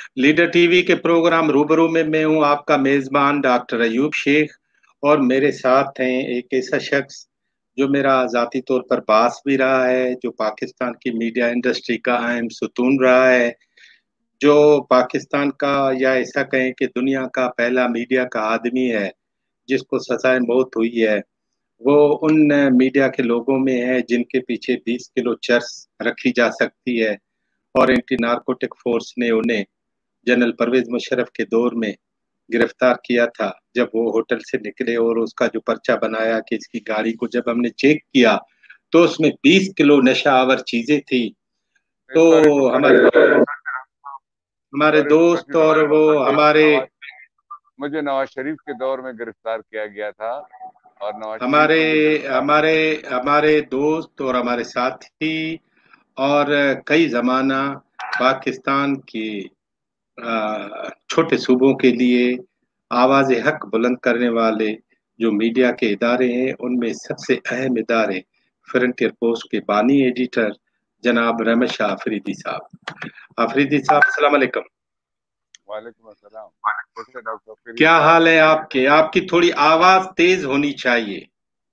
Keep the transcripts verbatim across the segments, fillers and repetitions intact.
Leader TV के programme रूबरू में मैं हूँ आपका मेज़बान डॉक्टर अयूब शेख और मेरे साथ हैं एक ऐसा शख्स जो मेरा ज़ाती तौर पर बास भी रहा है, जो पाकिस्तान की मीडिया इंडस्ट्री का अहम सुतून रहा है, जो पाकिस्तान का या ऐसा कहें कि दुनिया का पहला मीडिया का आदमी है, जिसको सज़ाए मौत हुई है। वो उन मीडिया के लोगों में है जिनके पीछे बीस किलो चर्स रखी जा सकती है और एंटी नार्कोटिक फ़ोर्स ने उन्हें जनरल परवेज़ मुशर्रफ के दौर में गिरफ्तार किया था। जब वो होटल से निकले और उसका जो पर्चा बनाया कि इसकी गाड़ी को जब हमने चेक किया, तो उसमें बीस किलो नशा आवर चीज़ें थी। तो सॉरी टू कट हमारे यू हमारे सॉरी टू कट दोस्त यू और वो हमारे नवाज मुझे नवाज शरीफ के दौर में गिरफ्तार किया गया था, और नवाज शरीफ हमारे मुझे गिरफ्तार हमारे हमारे दोस्त और हमारे साथी और कई ज़माना पाकिस्तान के अ, छोटे सूबों के लिए आवाज़ हक बुलंद करने वाले जो मीडिया के इदारे हैं, उनमें सबसे अहम इदारे फ्रंटियर पोस्ट के बानी एडिटर जनाब रहमत शाह अफरीदी साहब। अफरीदी साहब अस्सलाम वालेकुम। वालेकुम अस्सलाम। कैसे डॉक्टर फरीद क्या साहब? हाल है आपके? आपकी थोड़ी आवाज़ तेज़ होनी चाहिए।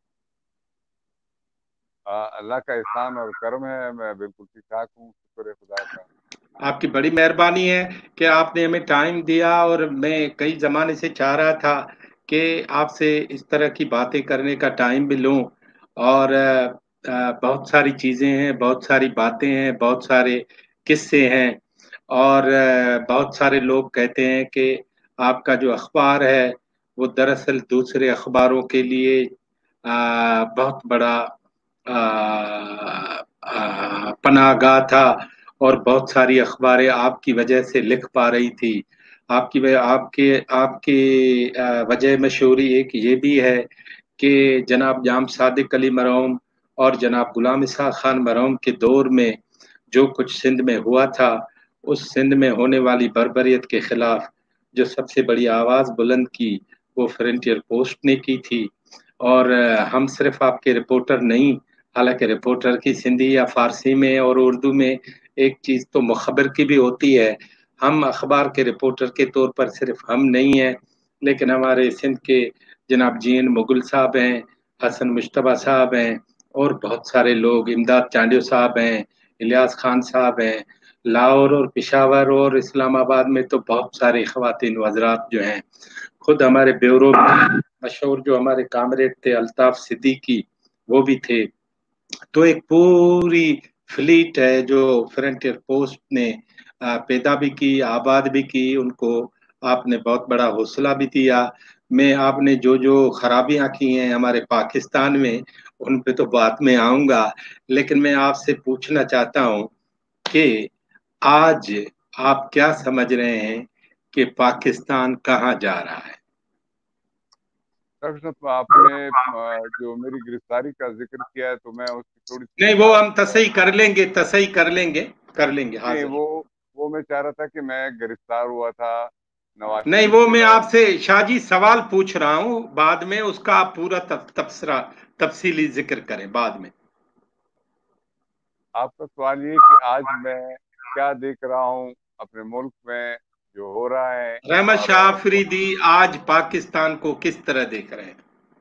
आ, अल्लाह का एहसान और करम है, मैं बिल्कुल ठीक ठाक हूँ, शुक्र है खुदा का। आपकी बड़ी मेहरबानी है कि आपने हमें टाइम दिया और मैं कई ज़माने से चाह रहा था कि आपसे इस तरह की बातें करने का टाइम भी लूँ और अ, अ, बहुत सारी चीज़ें हैं, बहुत सारी बातें हैं, बहुत सारे किस्से हैं और अ, बहुत सारे लोग कहते हैं कि आपका जो अखबार है, वो दरअसल दूसरे अखबारों के लिए अ, बहुत बड़ा अ अ, पनाहगाह था और बहुत सारी अखबारें आपकी वजह से लिख पा रही थी। आपकी वजह आपके आपकी अ, वजह मशहूरी एक ये भी है कि जनाब जाम सादिक अली मरहूम और जनाब गुलाम इसहाक खान मरहूम के दौर में जो कुछ सिंध में हुआ था, उस सिंध में होने वाली बर्बरियत के खिलाफ जो सबसे बड़ी आवाज़ बुलंद की, वो फ्रंटियर पोस्ट ने की थी। और अ, हम सिर्फ आपके रिपोर्टर नहीं, हालांकि रिपोर्टर की सिंधी या फारसी में और उर्दू में एक चीज़ तो मुखबर की भी होती है। हम अखबार के रिपोर्टर के तौर पर सिर्फ हम नहीं हैं, लेकिन हमारे सिंध के जनाब जी एन मुगल साहब हैं, हसन मुश्तबा साहब हैं और बहुत सारे लोग, इमदाद चांडियो साहब हैं, इलियास खान साहब हैं। लाहौर और पेशावर और इस्लामाबाद में तो बहुत सारी ख़वातीन व हज़रात जो हैं, खुद हमारे ब्यूरो में मशहूर जो हमारे कामरेड थे अल्ताफ सिद्दीकी, वो भी थे। तो एक पूरी फ्लीट है जो फ्रंटियर पोस्ट ने अ, पैदा भी की, आबाद भी की, उनको आपने बहुत बड़ा हौसला भी दिया। मैं आपने जो-जो खराबियाँ की हैं हमारे पाकिस्तान में, उन पे तो बाद में आऊँगा, लेकिन मैं आपसे पूछना चाहता हूँ कि आज आप क्या समझ रहे हैं कि पाकिस्तान कहाँ जा रहा है? डॉक्टर साहब, आपने आ, जो मेरी गिरफ्तारी का जिक्र किया है, तो मैं उसकी थोड़ी सी नहीं, वो वजाहत हम आ, तसही कर लेंगे, तसही कर लेंगे, कर लेंगे, नहीं, हाज़िर। वो वो मैं चाह रहा था कि मैं गिरफ्तार हुआ था नवाज नहीं, शरीफ वो के मैं दौर। आपसे शाहजी सवाल पूछ रहा हूँ, बाद में उसका आप पूरा तब तबसरा तफसीली ज़िक्र करें बाद में। आपका सवाल ये कि आज मैं क्या देख रहा हूँ अपने मुल्क में जो हो रहा है, रहमत और शाह अफरीदी आज पाकिस्तान को किस तरह देख रहे हैं?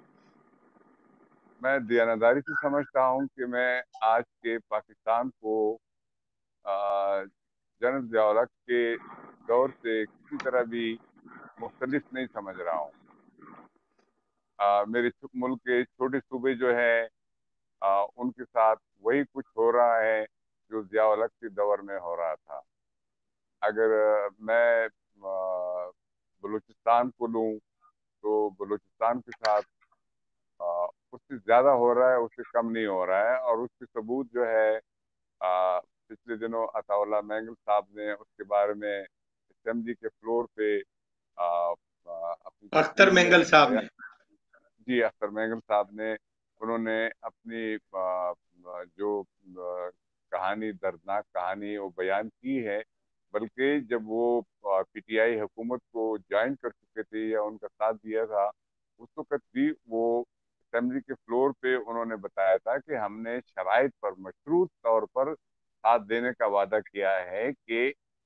मैं दयानतदारी से समझता हूँ कि मैं आज के पाकिस्तान को आ, जनरल ज़िया-उल-हक के दौर से किसी तरह भी मुख्तलिफ नहीं समझ रहा हूँ। आ, मेरे छो- मुल्क के छोटे सूबे जो है, आ, उनके साथ वही कुछ हो रहा है जो ज़िया-उल-हक के दौर में हो रहा था। अगर आ, मैं आ, बलूचिस्तान को लूँ, तो बलूचिस्तान के साथ आ, उससे ज़्यादा हो रहा है, उससे कम नहीं हो रहा है। और उसके सबूत जो है, आ, पिछले दिनों अताउल्लाह मैंगल साहब ने उसके बारे में असेंबली के फ्लोर पे आ, आ, अपनी अख्तर तकरीर मेंगल में साहब बयान। ने। जी, अख्तर मैंगल साहब ने, उन्होंने अपनी आ, आ, जो आ, कहानी, दर्दनाक कहानी वो बयान की है। बल्कि जब वो पीटीआई हुकूमत को ज्वाइन कर चुके थे या उनका साथ दिया था, उस वक्त भी वो असेंबली के फ्लोर पे उन्होंने बताया था कि हमने शराइत पर, मशरूत तौर पर साथ देने का वादा किया है कि जो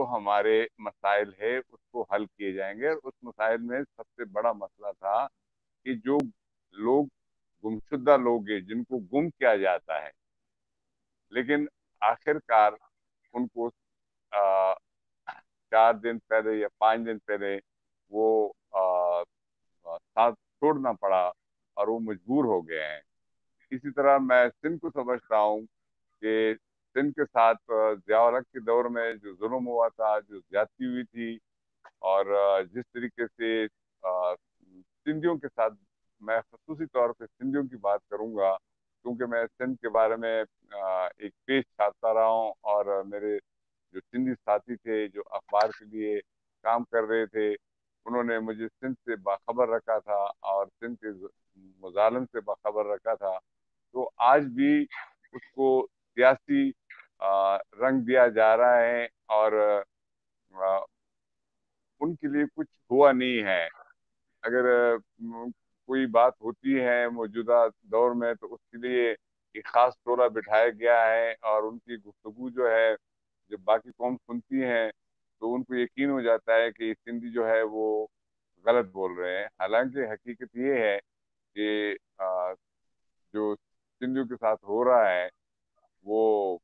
ہمارے مسائل ہے اس کو حل کیے جائیں گے. اور اس مسائل میں سب سے بڑا مسئلہ تھا کہ جو لوگ گمشدہ لوگ ہیں جن کو گم کیا جاتا ہے، لیکن آخر کار ان کو آ, چار دن پہلے یا پانچ دن پہلے وہ آ, آ, ساتھ چھوڑنا پڑا اور وہ مجبور ہو گئے ہیں. اسی طرح میں سندھ کو سمجھتا ہوں کہ سندھ کے ساتھ ضیاء الحق کے دور میں جو ظلم ہوا تھا، جو زیادتی ہوئی تھی، اور جس طریقے سے سندھیوں کے ساتھ، میں خصوصی طور پہ سندھیوں کی بات کروں گا کیونکہ میں سندھ کے بارے میں ایک پیج چھاپتا رہا ہوں، اور میرے جو سندھی ساتھی تھے جو اخبار کے لیے کام کر رہے تھے انہوں نے مجھے سندھ سے باخبر رکھا تھا اور سندھ کے مظالم سے باخبر رکھا تھا. تو آج بھی اس کو سیاسی رنگ دیا جا رہا ہے اور ان کے لیے کچھ ہوا نہیں ہے. اگر کوئی بات ہوتی ہے موجودہ دور میں تو اس کے لیے ایک خاص ٹولہ بٹھایا گیا ہے، اور ان کی گفتگو جو ہے جب باقی قوم سنتی ہیں تو ان کو یقین ہو جاتا ہے کہ سندھی جو ہے وہ غلط بول رہے ہیں. حالانکہ حقیقت یہ ہے کہ جو سندھیوں کے ساتھ ہو رہا ہے وہ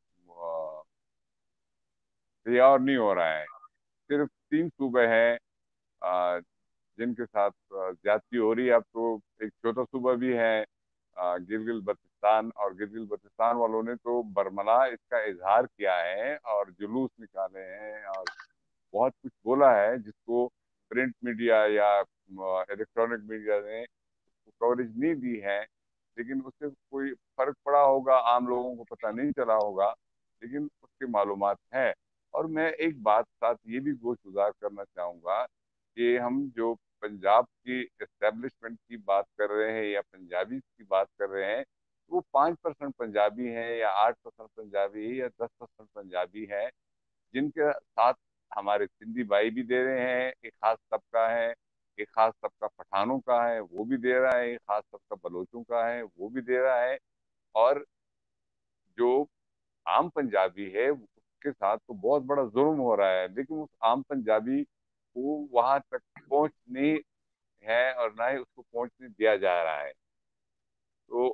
تیار نہیں ہو رہا ہے. صرف تین صوبے ہیں جن کے ساتھ زیادتی ہو رہی ہے. اب تو ایک چھوٹا صوبہ بھی ہے گلگت بلتستان، اور گلگت بلتستان والوں نے تو برملا اس کا اظہار کیا ہے اور جلوس نکالے ہیں اور بہت کچھ بولا ہے جس کو پرنٹ میڈیا یا الیکٹرانک میڈیا نے کوریج نہیں دی ہے. لیکن اس سے کوئی فرق پڑا ہوگا عام لوگوں کو پتہ نہیں چلا ہوگا، لیکن اس کی معلومات ہے. اور میں ایک بات ساتھ یہ بھی گوش گزار کرنا چاہوں گا کہ ہم جو پنجاب کی اسٹیبلشمنٹ کی بات کر رہے ہیں یا پنجابی کی بات کر رہے ہیں، وہ پانچ پرسنٹ پنجابی ہیں یا آٹھ پرسنٹ پنجابی ہے یا دس پرسنٹ پنجابی ہے، جن کے ساتھ ہمارے سندھی بھائی بھی دے رہے ہیں. ایک خاص طبقہ ہے، ایک خاص طبقہ پٹھانوں کا ہے وہ بھی دے رہا ہے، ایک خاص طبقہ بلوچوں کا ہے وہ بھی دے رہا ہے. اور جو عام پنجابی ہے اس کے ساتھ تو بہت بڑا ظلم ہو رہا ہے، لیکن اس عام پنجابی کو وہاں تک پہنچ نہیں ہے اور نہ ہی اس کو پہنچنے دیا جا رہا ہے. تو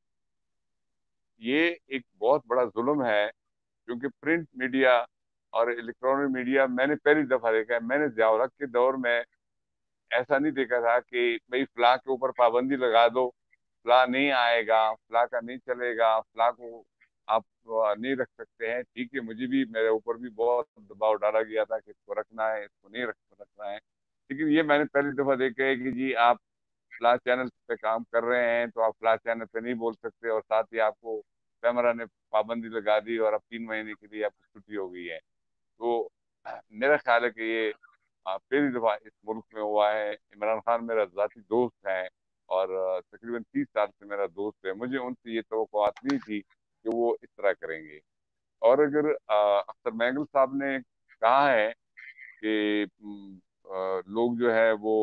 یہ ایک بہت بڑا ظلم ہے، کیونکہ پرنٹ میڈیا اور الیکٹرانک میڈیا میں نے پہلی دفعہ دیکھا ہے. میں نے ضیاء الحق کے دور میں ایسا نہیں دیکھا تھا کہ بھائی فلاں کے اوپر پابندی لگا دو، فلاں نہیں آئے گا، فلاں کا نہیں چلے گا، فلاں کو آپ نہیں رکھ سکتے ہیں. ٹھیک ہے، مجھے بھی میرے اوپر بھی بہت دباؤ ڈالا گیا تھا کہ اس کو رکھنا ہے، اس کو نہیں رکھ رکھنا ہے. لیکن یہ میں نے پہلی دفعہ دیکھا ہے کہ جی آپ فلاں چینل پہ کام کر رہے ہیں تو آپ فلاں چینل پہ نہیں بول سکتے، اور ساتھ ہی آپ کو کیمرہ نے پابندی لگا دی اور اب تین مہینے کے لیے آپ کی چھٹی ہو گئی ہے. تو میرا خیال ہے کہ یہ پہلی دفعہ اس ملک میں ہوا ہے. عمران خان میرا ذاتی دوست ہے اور تقریباً تیس سال سے میرا دوست ہے. مجھے ان سے یہ توقعات نہیں تھی کہ وہ اس طرح کریں گے. اور اگر اختر مینگل صاحب نے کہا ہے کہ لوگ جو ہے وہ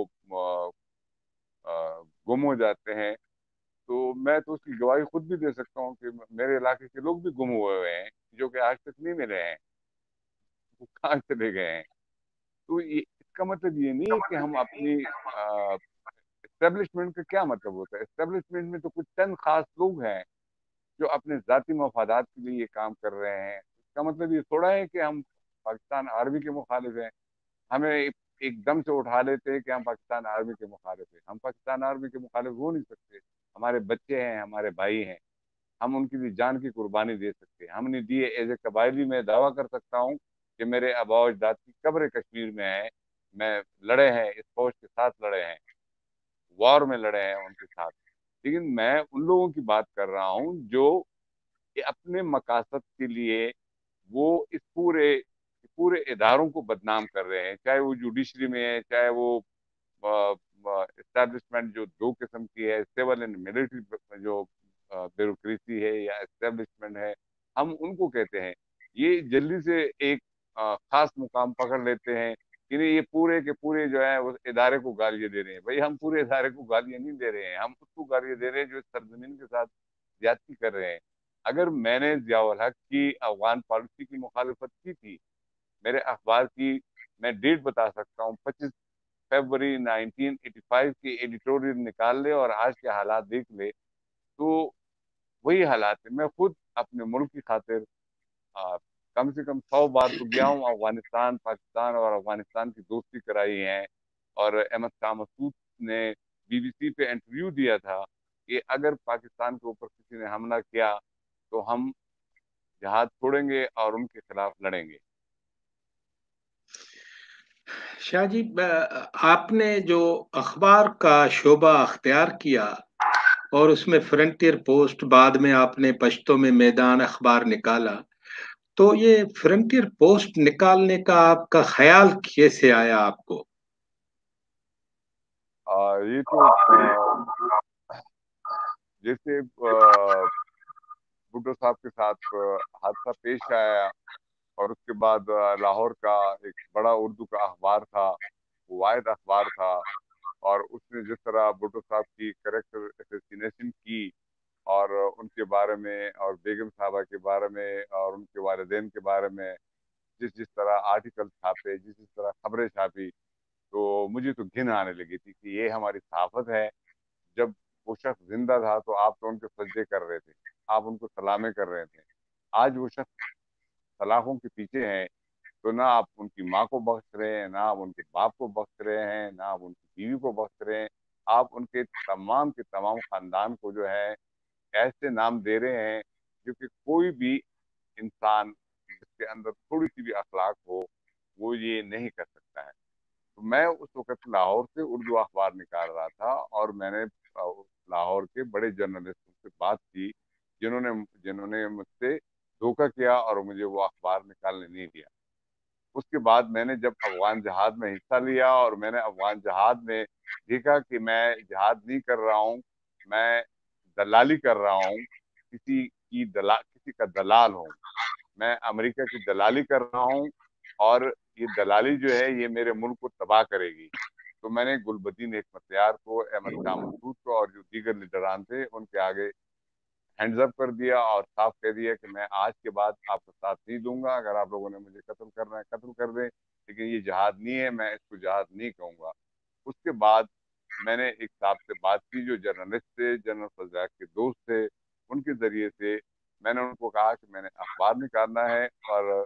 گم ہو جاتے ہیں، تو میں تو اس کی گواہی خود بھی دے سکتا ہوں کہ میرے علاقے کے لوگ بھی گم ہوئے ہوئے ہیں جو کہ آج تک نہیں ملے ہیں، وہ کہاں چلے گئے ہیں. تو یہ اس کا مطلب یہ نہیں ہے کہ ہم اپنی اسٹیبلشمنٹ کا کیا مطلب ہوتا ہے. اسٹیبلشمنٹ میں تو کچھ چند خاص لوگ ہیں جو اپنے ذاتی مفادات کے لیے یہ کام کر رہے ہیں. اس کا مطلب یہ تھوڑا ہے کہ ہم پاکستان آرمی کے مخالف ہیں. ہمیں ایک دم سے اٹھا لیتے ہیں کہ ہم پاکستان آرمی کے مخالف ہیں. ہم پاکستان آرمی کے مخالف ہو نہیں سکتے. ہمارے بچے ہیں، ہمارے بھائی ہیں، ہم ان کے لیے جان کی قربانی دے سکتے ہیں. ہم نے دیے ایز اے قبائلی. میں دعویٰ کر سکتا ہوں کہ میرے آباء و اجداد کی قبر کشمیر میں ہے. میں لڑے ہیں، اس فوج کے ساتھ لڑے ہیں، وار میں لڑے ہیں ان کے ساتھ. لیکن میں ان لوگوں کی بات کر رہا ہوں جو اپنے مقاصد کے لیے وہ اس پورے پورے اداروں کو بدنام کر رہے ہیں، چاہے وہ جوڈیشری میں ہے، چاہے وہ اسٹیبلشمنٹ جو دو قسم کی ہے، سول اینڈ ملٹری جو بیوروکریسی ہے یا اسٹیبلشمنٹ ہے، ہم ان کو کہتے ہیں. یہ جلدی سے ایک خاص مقام پکڑ لیتے ہیں کہ یہ پورے کے پورے جو ہے اس ادارے کو گالیاں دے رہے ہیں. بھائی ہم پورے ادارے کو گالیاں نہیں دے رہے ہیں، ہم اس کو گالیاں دے رہے ہیں جو اس سرزمین کے ساتھ زیادتی کر رہے ہیں. اگر میں نے ضیاء الحق کی افغان پالیسی کی مخالفت کی تھی، میرے اخبار کی میں ڈیٹ بتا سکتا ہوں، پچیس فیبروری نائنٹین ایٹی فائیو کی ایڈیٹوریل نکال لے اور آج کے حالات دیکھ لے تو وہی حالات ہیں۔ میں خود اپنے ملک کی خاطر آ, کم سے کم سو بار تو گیا ہوں افغانستان، پاکستان، اور افغانستان کی دوستی کرائی ہے۔ اور احمد شاہ مسعود نے بی بی سی پہ انٹرویو دیا تھا کہ اگر پاکستان کے اوپر کسی نے حملہ کیا تو ہم جہاد چھوڑیں گے اور ان کے خلاف لڑیں گے۔ شاہ جی، آپ نے جو اخبار کا شعبہ اختیار کیا اور اس میں فرنٹیئر پوسٹ، بعد میں آپ نے پشتوں میں میدان اخبار نکالا، تو یہ فرنٹیئر پوسٹ نکالنے کا آپ کا خیال کیسے آیا آپ کو؟ آ, یہ تو آ, جیسے آ, بھٹو صاحب کے ساتھ آ, حادثہ پیش آیا، اور اس کے بعد آ, لاہور کا ایک بڑا اردو کا اخبار تھا، وہ واحد اخبار تھا، اور اس نے جس طرح بھٹو صاحب کی کریکٹر اسیسینیشن کی، اور ان کے بارے میں اور بیگم صاحبہ کے بارے میں اور ان کے والدین کے بارے میں جس جس طرح آرٹیکل چھاپے، جس جس طرح خبریں چھاپی، تو مجھے تو گھن آنے لگی تھی کہ یہ ہماری صحافت ہے۔ جب وہ شخص زندہ تھا تو آپ تو ان کے سجدے کر رہے تھے، آپ ان کو سلامیں کر رہے تھے۔ آج وہ شخص سلاخوں کے پیچھے ہیں تو نہ آپ ان کی ماں کو بخش رہے ہیں، نہ آپ ان کے باپ کو بخش رہے ہیں، نہ آپ ان کی بیوی کو بخش رہے ہیں، آپ ان کے تمام کے تمام خاندان کو جو ہے ایسے نام دے رہے ہیں جو کہ کوئی بھی انسان جس کے اندر تھوڑی سی بھی اخلاق ہو وہ یہ نہیں کر سکتا ہے۔ تو میں اس وقت لاہور سے اردو اخبار نکال رہا تھا، اور میں نے لاہور کے بڑے جرنلسٹوں سے بات کی جنہوں نے جنہوں نے مجھ سے دھوکہ کیا اور مجھے وہ اخبار نکالنے نہیں دیا۔ اس کے بعد میں نے جب افغان جہاد میں حصہ لیا اور میں نے افغان جہاد میں دیکھا کہ میں جہاد نہیں کر رہا ہوں، میں دلالی کر رہا ہوں، کسی کی دلا کسی کا دلال ہوں، میں امریکہ کی دلالی کر رہا ہوں، اور یہ دلالی جو ہے یہ میرے ملک کو تباہ کرے گی۔ تو میں نے گلبدین حکمت یار کو، احمد شاہ مسعود کو، اور جو دیگر لیڈران تھے ان کے آگے ہینڈز اپ کر دیا اور صاف کہہ دیا کہ میں آج کے بعد آپ کا ساتھ نہیں دوں گا، اگر آپ لوگوں نے مجھے قتل کرنا ہے قتل کر دیں، لیکن یہ جہاد نہیں ہے، میں اس کو جہاد نہیں کہوں گا۔ اس کے بعد میں نے ایک صاحب سے بات کی جو جرنلسٹ تھے، جنرل فضل الحق کے دوست تھے، ان کے ذریعے سے میں نے ان کو کہا کہ میں نے اخبار نکالنا ہے، اور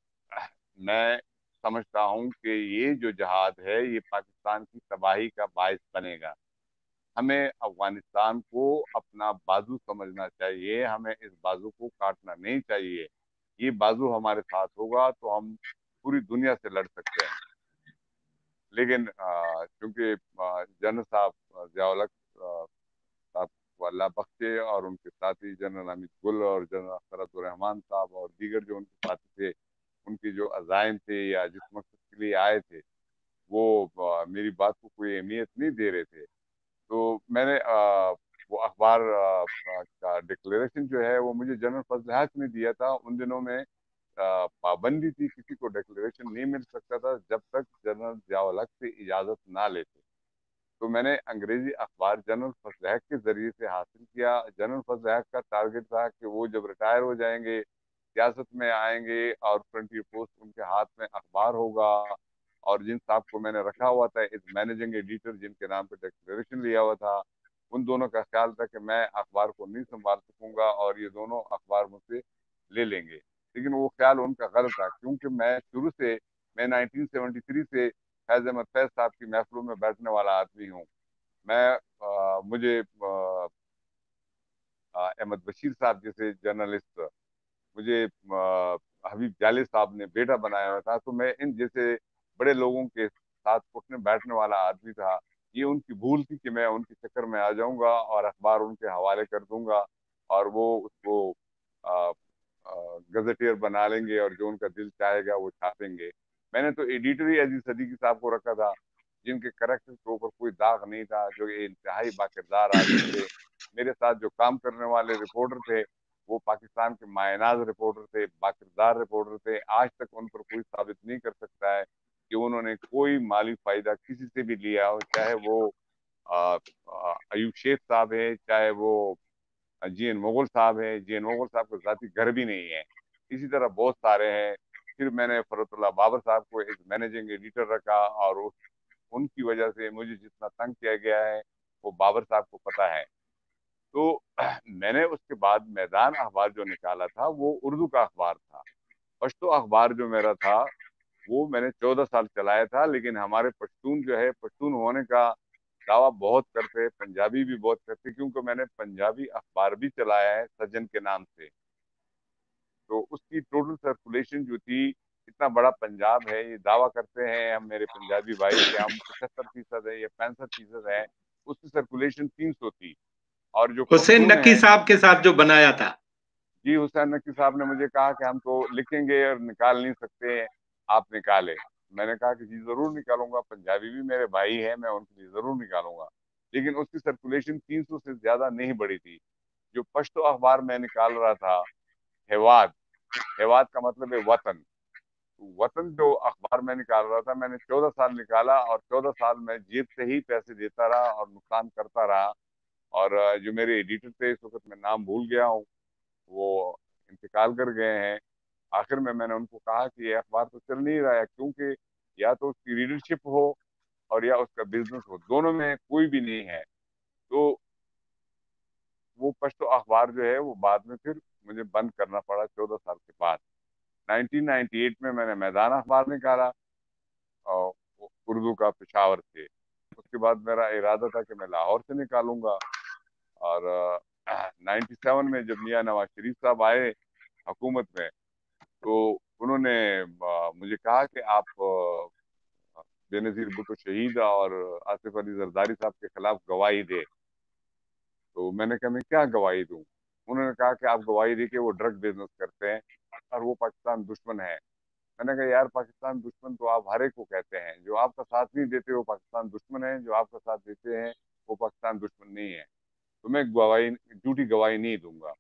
میں سمجھتا ہوں کہ یہ جو جہاد ہے یہ پاکستان کی تباہی کا باعث بنے گا۔ ہمیں افغانستان کو اپنا بازو سمجھنا چاہیے، ہمیں اس بازو کو کاٹنا نہیں چاہیے۔ یہ بازو ہمارے ساتھ ہوگا تو ہم پوری دنیا سے لڑ سکتے ہیں۔ لیکن آ, چونکہ آ, جنرل صاحب ضیاء الحق صاحب کو اللہ بخشے، اور ان کے ساتھی جنرل حمید گل اور جنرل اختر الرحمان صاحب اور دیگر جو ان کے ساتھی تھے، ان کی جو عزائم تھے یا جس مقصد کے لیے آئے تھے وہ آ, میری بات کو کوئی اہمیت نہیں دے رہے تھے۔ تو میں نے آ, وہ اخبار آ, کا ڈکلیریشن جو ہے وہ مجھے جنرل فضل الحق نے دیا تھا۔ ان دنوں میں آ, پابندی تھی، کسی کو ڈکلیریشن نہیں مل سکتا تھا جب تک جنرل ضیاء الحق سے اجازت نہ لیتے۔ تو میں نے انگریزی اخبار جنرل فضل الحق کے ذریعے سے حاصل کیا۔ جنرل فضل الحق کا ٹارگٹ تھا کہ وہ جب ریٹائر ہو جائیں گے، سیاست میں آئیں گے، اور فرنٹیئر پوسٹ ان کے ہاتھ میں اخبار ہوگا، اور جن صاحب کو میں نے رکھا ہوا تھا ایز مینیجنگ ایڈیٹر، جن کے نام پہ ڈکلیریشن لیا ہوا تھا، ان دونوں کا خیال تھا کہ میں اخبار کو نہیں سنبھال سکوں گا اور یہ دونوں اخبار مجھ سے لے لیں گے۔ لیکن وہ خیال ان کا غلط تھا، کیونکہ میں شروع سے میں نائنٹین سیونٹی تھری سے فیض احمد فیض صاحب کی محفلوں میں بیٹھنے والا آدمی ہوں۔ میں آ, مجھے آ, آ, احمد بشیر صاحب جیسے جرنلسٹ، مجھے آ, حبیب جالے صاحب نے بیٹا بنایا ہوا تھا، تو میں ان جیسے بڑے لوگوں کے ساتھ اٹھنے بیٹھنے والا آدمی تھا۔ یہ ان کی بھول تھی کہ میں ان کے چکر میں آ جاؤں گا اور اخبار ان کے حوالے کر دوں گا، اور وہ اس کو گزٹیئر بنا لیں گے اور جو ان کا دل چاہے گا وہ چھاپیں گے۔ میں نے تو ایڈیٹر ہی عزیز صدیقی صاحب کو رکھا تھا، جن کے کریکٹر کے اوپر کوئی داغ نہیں تھا، جو انتہائی باکردار آدمی تھے۔ میرے ساتھ جو کام کرنے والے رپورٹر تھے وہ پاکستان کے مائناز رپورٹر تھے، باکردار رپورٹر تھے۔ آج تک ان پر کوئی ثابت نہیں کر سکتا ہے کہ انہوں نے کوئی مالی فائدہ کسی سے بھی لیا ہو، چاہے وہ ایوب شیخ صاحب ہے، چاہے وہ جی این مغل صاحب ہے۔ جی این مغل صاحب کا ذاتی گھر بھی نہیں ہے، اسی طرح بہت سارے ہیں۔ پھر میں نے فرت اللہ بابر صاحب کو ایک مینیجنگ ایڈیٹر رکھا، اور اس ان کی وجہ سے مجھے جتنا تنگ کیا گیا ہے وہ بابر صاحب کو پتا ہے۔ تو میں نے اس کے بعد میدان اخبار جو نکالا تھا وہ اردو کا اخبار تھا۔ پشتو اخبار جو میرا تھا وہ میں نے چودہ سال چلایا تھا، لیکن ہمارے پشتون جو ہے، پشتون ہونے کا دعویٰ بہت کرتے، پنجابی بھی بہت کرتے، کیونکہ میں نے پنجابی اخبار بھی چلایا ہے سجن کے نام سے۔ تو اس کی ٹوٹل سرکولیشن جو تھی، اتنا بڑا پنجاب ہے، یہ دعویٰ کرتے ہیں ہم میرے پنجابی بھائی کہ ہم پچہتر فیصد ہے یا پینسٹھ فیصد ہے، اس کی سرکولیشن تین سو تھی۔ اور جو حسین پختون نقی ہے، صاحب کے ساتھ جو بنایا تھا؟ جی حسین نقوی صاحب نے مجھے کہا کہ ہم تو لکھیں گے اور نکال نہیں سکتے، آپ نکالے۔ میں نے کہا کہ جی ضرور نکالوں گا، پنجابی بھی میرے بھائی ہیں، میں ان کے لیے ضرور نکالوں گا۔ لیکن اس کی سرکولیشن تین سو سے زیادہ نہیں بڑی تھی۔ جو پشتو اخبار میں نکال رہا تھا، ہیواد، ہیواد کا مطلب ہے وطن، وطن جو اخبار میں نکال رہا تھا، میں نے چودہ سال نکالا، اور چودہ سال میں جیب سے ہی پیسے دیتا رہا اور نقصان کرتا رہا۔ اور جو میرے ایڈیٹر تھے، اس وقت میں نام بھول گیا ہوں، وہ انتقال کر گئے ہیں۔ آخر میں میں نے ان کو کہا کہ یہ اخبار تو چل نہیں رہا ہے، کیونکہ یا تو اس کی ریڈرشپ ہو اور یا اس کا بزنس ہو، دونوں میں کوئی بھی نہیں ہے۔ تو وہ پشتو اخبار جو ہے وہ بعد میں پھر مجھے بند کرنا پڑا چودہ سال کے بعد۔ نائنٹین نائنٹی ایٹ میں میں نے میدان اخبار نکالا، اور اردو کا، پشاور سے۔ اس کے بعد میرا ارادہ تھا کہ میں لاہور سے نکالوں گا۔ اور نائنٹی سیون میں جب میاں نواز شریف صاحب آئے حکومت میں، تو انہوں نے مجھے کہا کہ آپ بے نظیر بھٹو شہید اور آصف علی زرداری صاحب کے خلاف گواہی دے۔ تو میں نے کہا میں کیا گواہی دوں؟ انہوں نے کہا کہ آپ گواہی دے کہ وہ ڈرگ بزنس کرتے ہیں اور وہ پاکستان دشمن ہے۔ میں نے کہا یار، پاکستان دشمن تو آپ ہر ایک کو کہتے ہیں، جو آپ کا ساتھ نہیں دیتے وہ پاکستان دشمن ہے، جو آپ کا ساتھ دیتے ہیں وہ پاکستان دشمن نہیں ہے۔ تو میں گواہی، جھوٹی گواہی نہیں دوں گا۔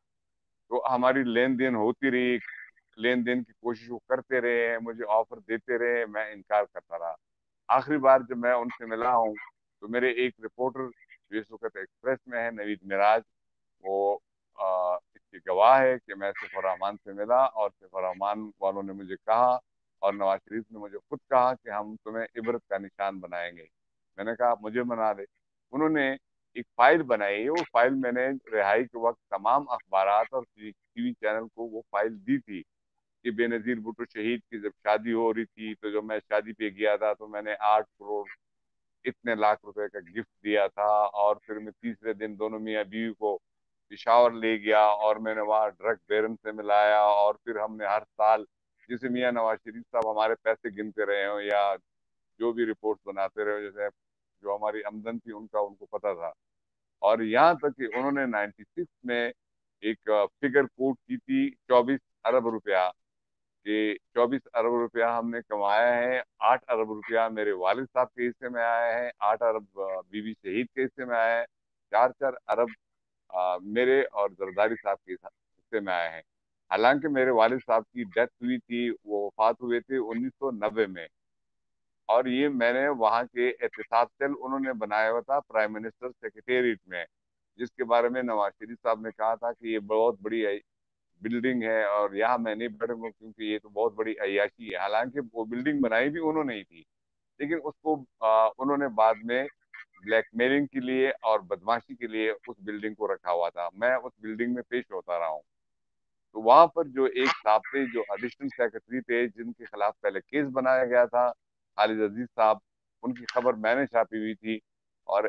تو ہماری لین دین ہوتی رہی، لین دین کی کوشش وہ کرتے رہے، مجھے آفر دیتے رہے، میں انکار کرتا رہا۔ آخری بار جب میں ان سے ملا ہوں تو میرے ایک رپورٹر جو اس وقت ایکسپریس میں ہے، نوید مراج، وہ آ, اس کی گواہ ہے کہ میں سیف الرحمان سے ملا، اور سیف الرحمان والوں نے مجھے کہا اور نواز شریف نے مجھے خود کہا کہ ہم تمہیں عبرت کا نشان بنائیں گے۔ میں نے کہا آپ مجھے بنا دے۔ انہوں نے ایک فائل بنائی ہے، وہ فائل میں نے رہائی کے وقت تمام اخبارات اور ٹی وی چینل کو وہ فائل دی تھی کہ بے نظیر بھٹو شہید کی جب شادی ہو رہی تھی، تو جب میں شادی پہ گیا تھا تو میں نے آٹھ کروڑ اتنے لاکھ روپے کا گفٹ دیا تھا، اور پھر میں تیسرے دن دونوں میاں بیوی کو پشاور لے گیا، اور میں نے وہاں ڈرگ بیرن سے ملایا، اور پھر ہم نے ہر سال، جسے میاں نواز شریف صاحب ہمارے پیسے گنتے رہے ہوں یا جو بھی رپورٹ بناتے رہے، جیسے جو ہماری آمدن تھی ان کا ان کو پتا تھا۔ اور یہاں تک کہ انہوں نے نائنٹی سکس میں ایک فگر کوٹ کی تھی چوبیس ارب روپیہ، کہ چوبیس ارب روپیہ ہم نے کمایا ہے، آٹھ ارب روپیہ میرے والد صاحب کے حصے میں آیا ہے، آٹھ ارب بی بی شہید کے حصے میں آیا ہے، چار چار ارب آ, میرے اور زرداری صاحب کے حصے میں آئے ہیں۔ حالانکہ میرے والد صاحب کی ڈیتھ ہوئی تھی، وہ وفات ہوئے تھے انیس سو نبے میں، اور یہ میں نے وہاں کے احتساب سیل انہوں نے بنایا ہوا تھا پرائم منسٹر سیکریٹریٹ میں، جس کے بارے میں نواز شریف صاحب نے کہا تھا کہ یہ بہت بڑی بلڈنگ ہے اور یہاں میں نہیں بیٹھوں گا کیونکہ یہ تو بہت بڑی عیاشی ہے۔ حالانکہ وہ بلڈنگ بنائی بھی انہوں نے ہی تھی، لیکن اس کو آ, انہوں نے بعد میں بلیک میلنگ کے لیے اور بدماشی کے لیے اس بلڈنگ کو رکھا ہوا تھا۔ میں اس بلڈنگ میں پیش ہوتا رہا ہوں۔ تو وہاں پر جو ایک صاحب تھے جو ایڈیشنل سیکرٹری تھے، جن کے خلاف پہلے کیس بنایا گیا تھا، خالد عزیز صاحب، ان کی خبر میں نے چھاپی ہوئی تھی، اور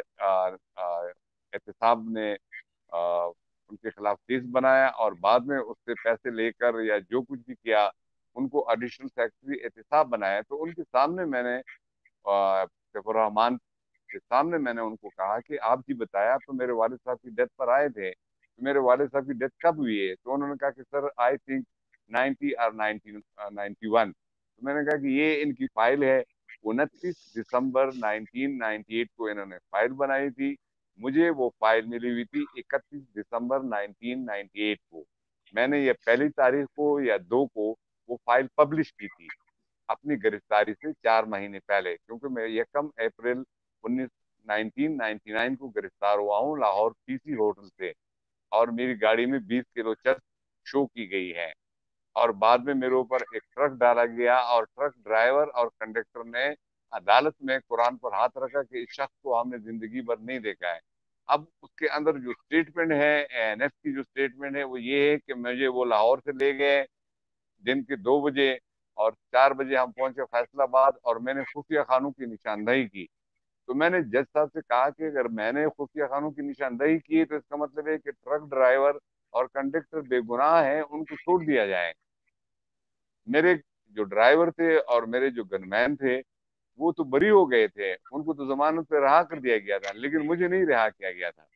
احتساب نے آ, ان کے خلاف کیس بنایا، اور بعد میں اس سے پیسے لے کر یا جو کچھ بھی کیا ان کو ایڈیشنل سیکرٹری احتساب بنایا۔ تو ان کے سامنے میں نے سیف الرحمان کے سامنے میں نے ان کو کہا کہ آپ جی بتایا، آپ تو میرے والد صاحب کی ڈیتھ پر آئے تھے، تو میرے والد صاحب کی ڈیتھ کب ہوئی ہے؟ تو انہوں نے کہا کہ سر آئی تھنک نائنٹی اور نائنٹی ون۔ تو میں نے کہا کہ یہ ان کی فائل ہے، انتیس دسمبر نائنٹین نائنٹی ایٹ کو انہوں نے فائل بنائی تھی، مجھے وہ فائل ملی ہوئی تھی اکتیس دسمبر نائنٹین نائنٹی ایٹ کو۔ میں نے یہ پہلی تاریخ کو یا دو کو وہ فائل پبلش کی تھی اپنی گرفتاری سے چار مہینے پہلے، کیونکہ میں یکم اپریل انیس نائنٹین نائنٹی نائن کو گرفتار ہوا ہوں لاہور پی سی ہوٹل سے، اور میری گاڑی میں بیس کلو چرس شو کی گئی ہے۔ اور بعد میں میرے اوپر ایک ٹرک ڈالا گیا اور ٹرک ڈرائیور اور کنڈکٹر نے عدالت میں قرآن پر ہاتھ رکھا کہ اس شخص کو ہم نے زندگی بھر نہیں دیکھا ہے. اب اس کے اندر جو اسٹیٹمنٹ ہے اے این ایف کی جو اسٹیٹمنٹ ہے وہ یہ ہے کہ مجھے وہ لاہور سے لے گئے دن کے دو بجے اور چار بجے ہم پہنچے فیصل آباد اور میں نے خفیہ خانوں کی نشاندہی کی. تو میں نے جج صاحب سے کہا کہ اگر میں نے خفیہ خانوں کی نشاندہی کی تو اس کا مطلب ہے کہ ٹرک ڈرائیور اور کنڈکٹر بے گناہ ہیں, ان کو چھوڑ دیا جائے. میرے جو ڈرائیور تھے اور میرے جو گن مین تھے وہ تو بری ہو گئے تھے, ان کو تو ضمانت پہ رہا کر دیا گیا تھا, لیکن مجھے نہیں رہا کیا گیا تھا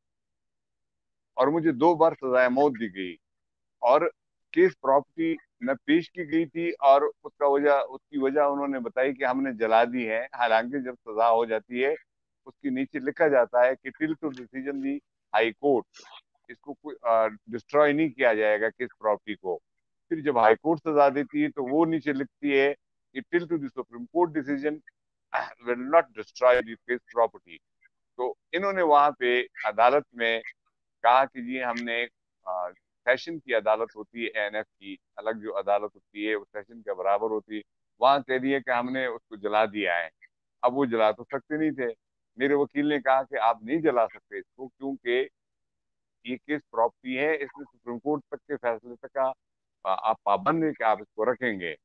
اور مجھے دو بار سزائے موت دی گئی. اور کیس پراپرٹی نہ پیش کی گئی تھی اور اس کا وجہ اس کی وجہ انہوں نے بتائی کہ ہم نے جلا دی ہے, حالانکہ جب سزا ہو جاتی ہے اس کے نیچے لکھا جاتا ہے کہ till to decision the high court, اس کو کوئی ڈسٹروائے نہیں کیا جائے گا کس پراپرٹی کو. پھر جب ہائی کورٹ سزا دیتی ہے تو وہ نیچے لکھتی ہے کہ till to the supreme court decision will not destroy the case property. تو انہوں نے وہاں پہ عدالت میں کہا کہ جی ہم نے سیشن کی عدالت ہوتی ہے اے این ایف کی الگ جو عدالت ہوتی ہے وہ سیشن کے برابر ہوتی ہے, وہاں کہہ دیا کہ ہم نے اس کو جلا دیا ہے. اب وہ جلا تو سکتے نہیں تھے. میرے وکیل نے کہا کہ آپ نہیں جلا سکتے اس کو کیونکہ یہ کیس پراپرٹی ہے, اس میں سپریم کورٹ تک کے فیصلے تک کا آپ پابند ہیں کہ آپ اس کو رکھیں گے.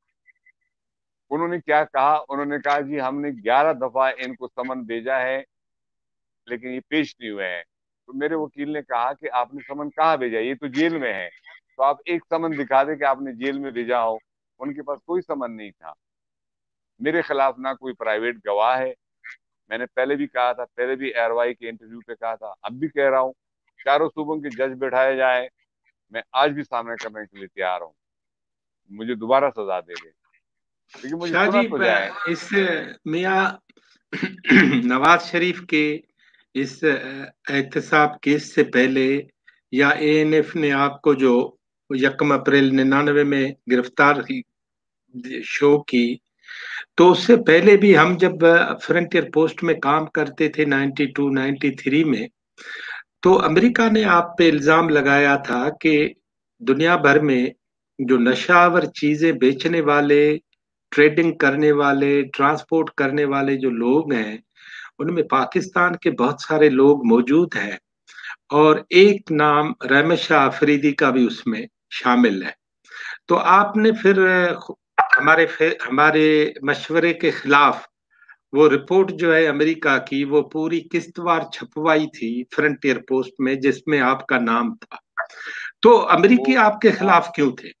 انہوں نے کیا کہا, انہوں نے کہا جی ہم نے گیارہ دفعہ ان کو سمن بھیجا ہے لیکن یہ پیش نہیں ہوئے ہیں. تو میرے وکیل نے کہا کہ آپ نے سمن کہاں بھیجا, یہ تو جیل میں ہے, تو آپ ایک سمن دکھا دیں کہ آپ نے جیل میں بھیجا ہو. ان کے پاس کوئی سمن نہیں تھا. میرے خلاف نہ کوئی پرائیویٹ گواہ ہے, میں نے پہلے بھی کہا تھا, پہلے بھی ایئروائی کے انٹرویو پہ کہا تھا, اب بھی کہہ رہا ہوں, چاروں صوبوں کے جج بیٹھائے جائے, میں آج بھی سامنا کرنے کے لیے تیار ہوں, مجھے دوبارہ سزا دے دے لیکن مجھے شاہ سنا جی, تو جائے. اس میاں نواز شریف کے اس احتساب کیس سے پہلے یا اے این ایف نے آپ کو جو یکم اپریل ننانوے میں گرفتار شو کی, تو اس سے پہلے بھی ہم جب فرنٹیئر پوسٹ میں کام کرتے تھے نائنٹی ٹو نائنٹی تھری میں, تو امریکہ نے آپ پہ الزام لگایا تھا کہ دنیا بھر میں جو نشہ آور چیزیں بیچنے والے, ٹریڈنگ کرنے والے, ٹرانسپورٹ کرنے والے جو لوگ ہیں ان میں پاکستان کے بہت سارے لوگ موجود ہیں, اور ایک نام رحمت شاہ آفریدی کا بھی اس میں شامل ہے. تو آپ نے پھر ہمارے ہمارے مشورے کے خلاف وہ رپورٹ جو ہے امریکہ کی وہ پوری قسط وار چھپوائی تھی فرنٹیئر پوسٹ میں, جس میں آپ کا نام تھا. تو امریکی وہ آپ کے خلاف کیوں تھے؟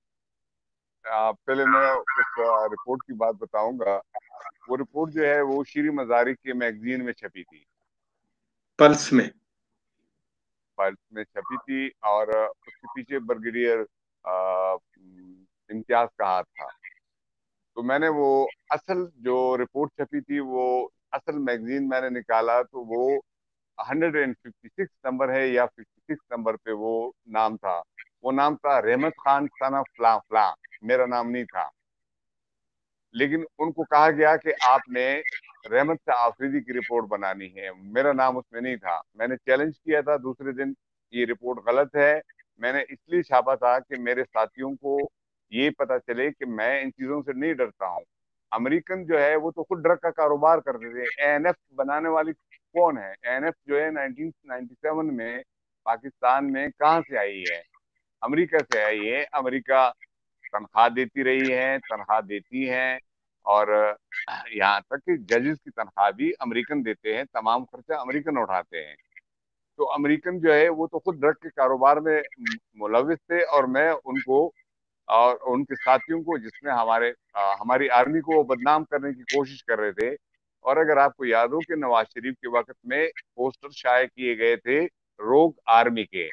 پہلے میں اس رپورٹ کی بات بتاؤں گا. وہ رپورٹ جو ہے وہ شیری مزاری کے میگزین میں چھپی تھی, پلس میں پلس میں چھپی تھی, اور اس کے پیچھے بریگیڈیئر امتیاز کا ہاتھ تھا. تو میں نے وہ اصل جو رپورٹ چھپی تھی وہ اصل میگزین میں نے نکالا تو وہ hundred and fifty six number ہے یا ففٹی سکس نمبر پہ وہ نام تھا. وہ نام تھا رحمت خان ثنا فلاں فلاں, میرا نام نہیں تھا. لیکن ان کو کہا گیا کہ آپ نے رحمت شاہ آفریدی کی رپورٹ بنانی ہے, میرا نام اس میں نہیں تھا. میں نے چیلنج کیا تھا دوسرے دن, یہ رپورٹ غلط ہے. میں نے اس لیے چھاپا تھا کہ میرے ساتھیوں کو یہ پتا چلے کہ میں ان چیزوں سے نہیں ڈرتا ہوں. امریکن جو ہے وہ تو خود ڈرگ کا کاروبار کرتے تھے. اے این ایف بنانے والی کون ہے؟ اے این ایف جو ہے نائنٹین نائنٹی سیون میں پاکستان میں کہاں سے آئی ہے؟ امریکہ سے آئی ہے. امریکہ تنخواہ دیتی رہی ہے, تنخواہ دیتی ہے, اور یہاں تک کہ ججز کی تنخواہ بھی امریکن دیتے ہیں, تمام خرچہ امریکن اٹھاتے ہیں. تو امریکن جو ہے وہ تو خود ڈرگ کے کاروبار میں ملوث تھے, اور میں ان کو اور ان کے ساتھیوں کو, جس میں ہمارے ہماری آرمی کو بدنام کرنے کی کوشش کر رہے تھے. اور اگر آپ کو یاد ہو کہ نواز شریف کے وقت میں پوسٹر شائع کیے گئے تھے روگ آرمی کے,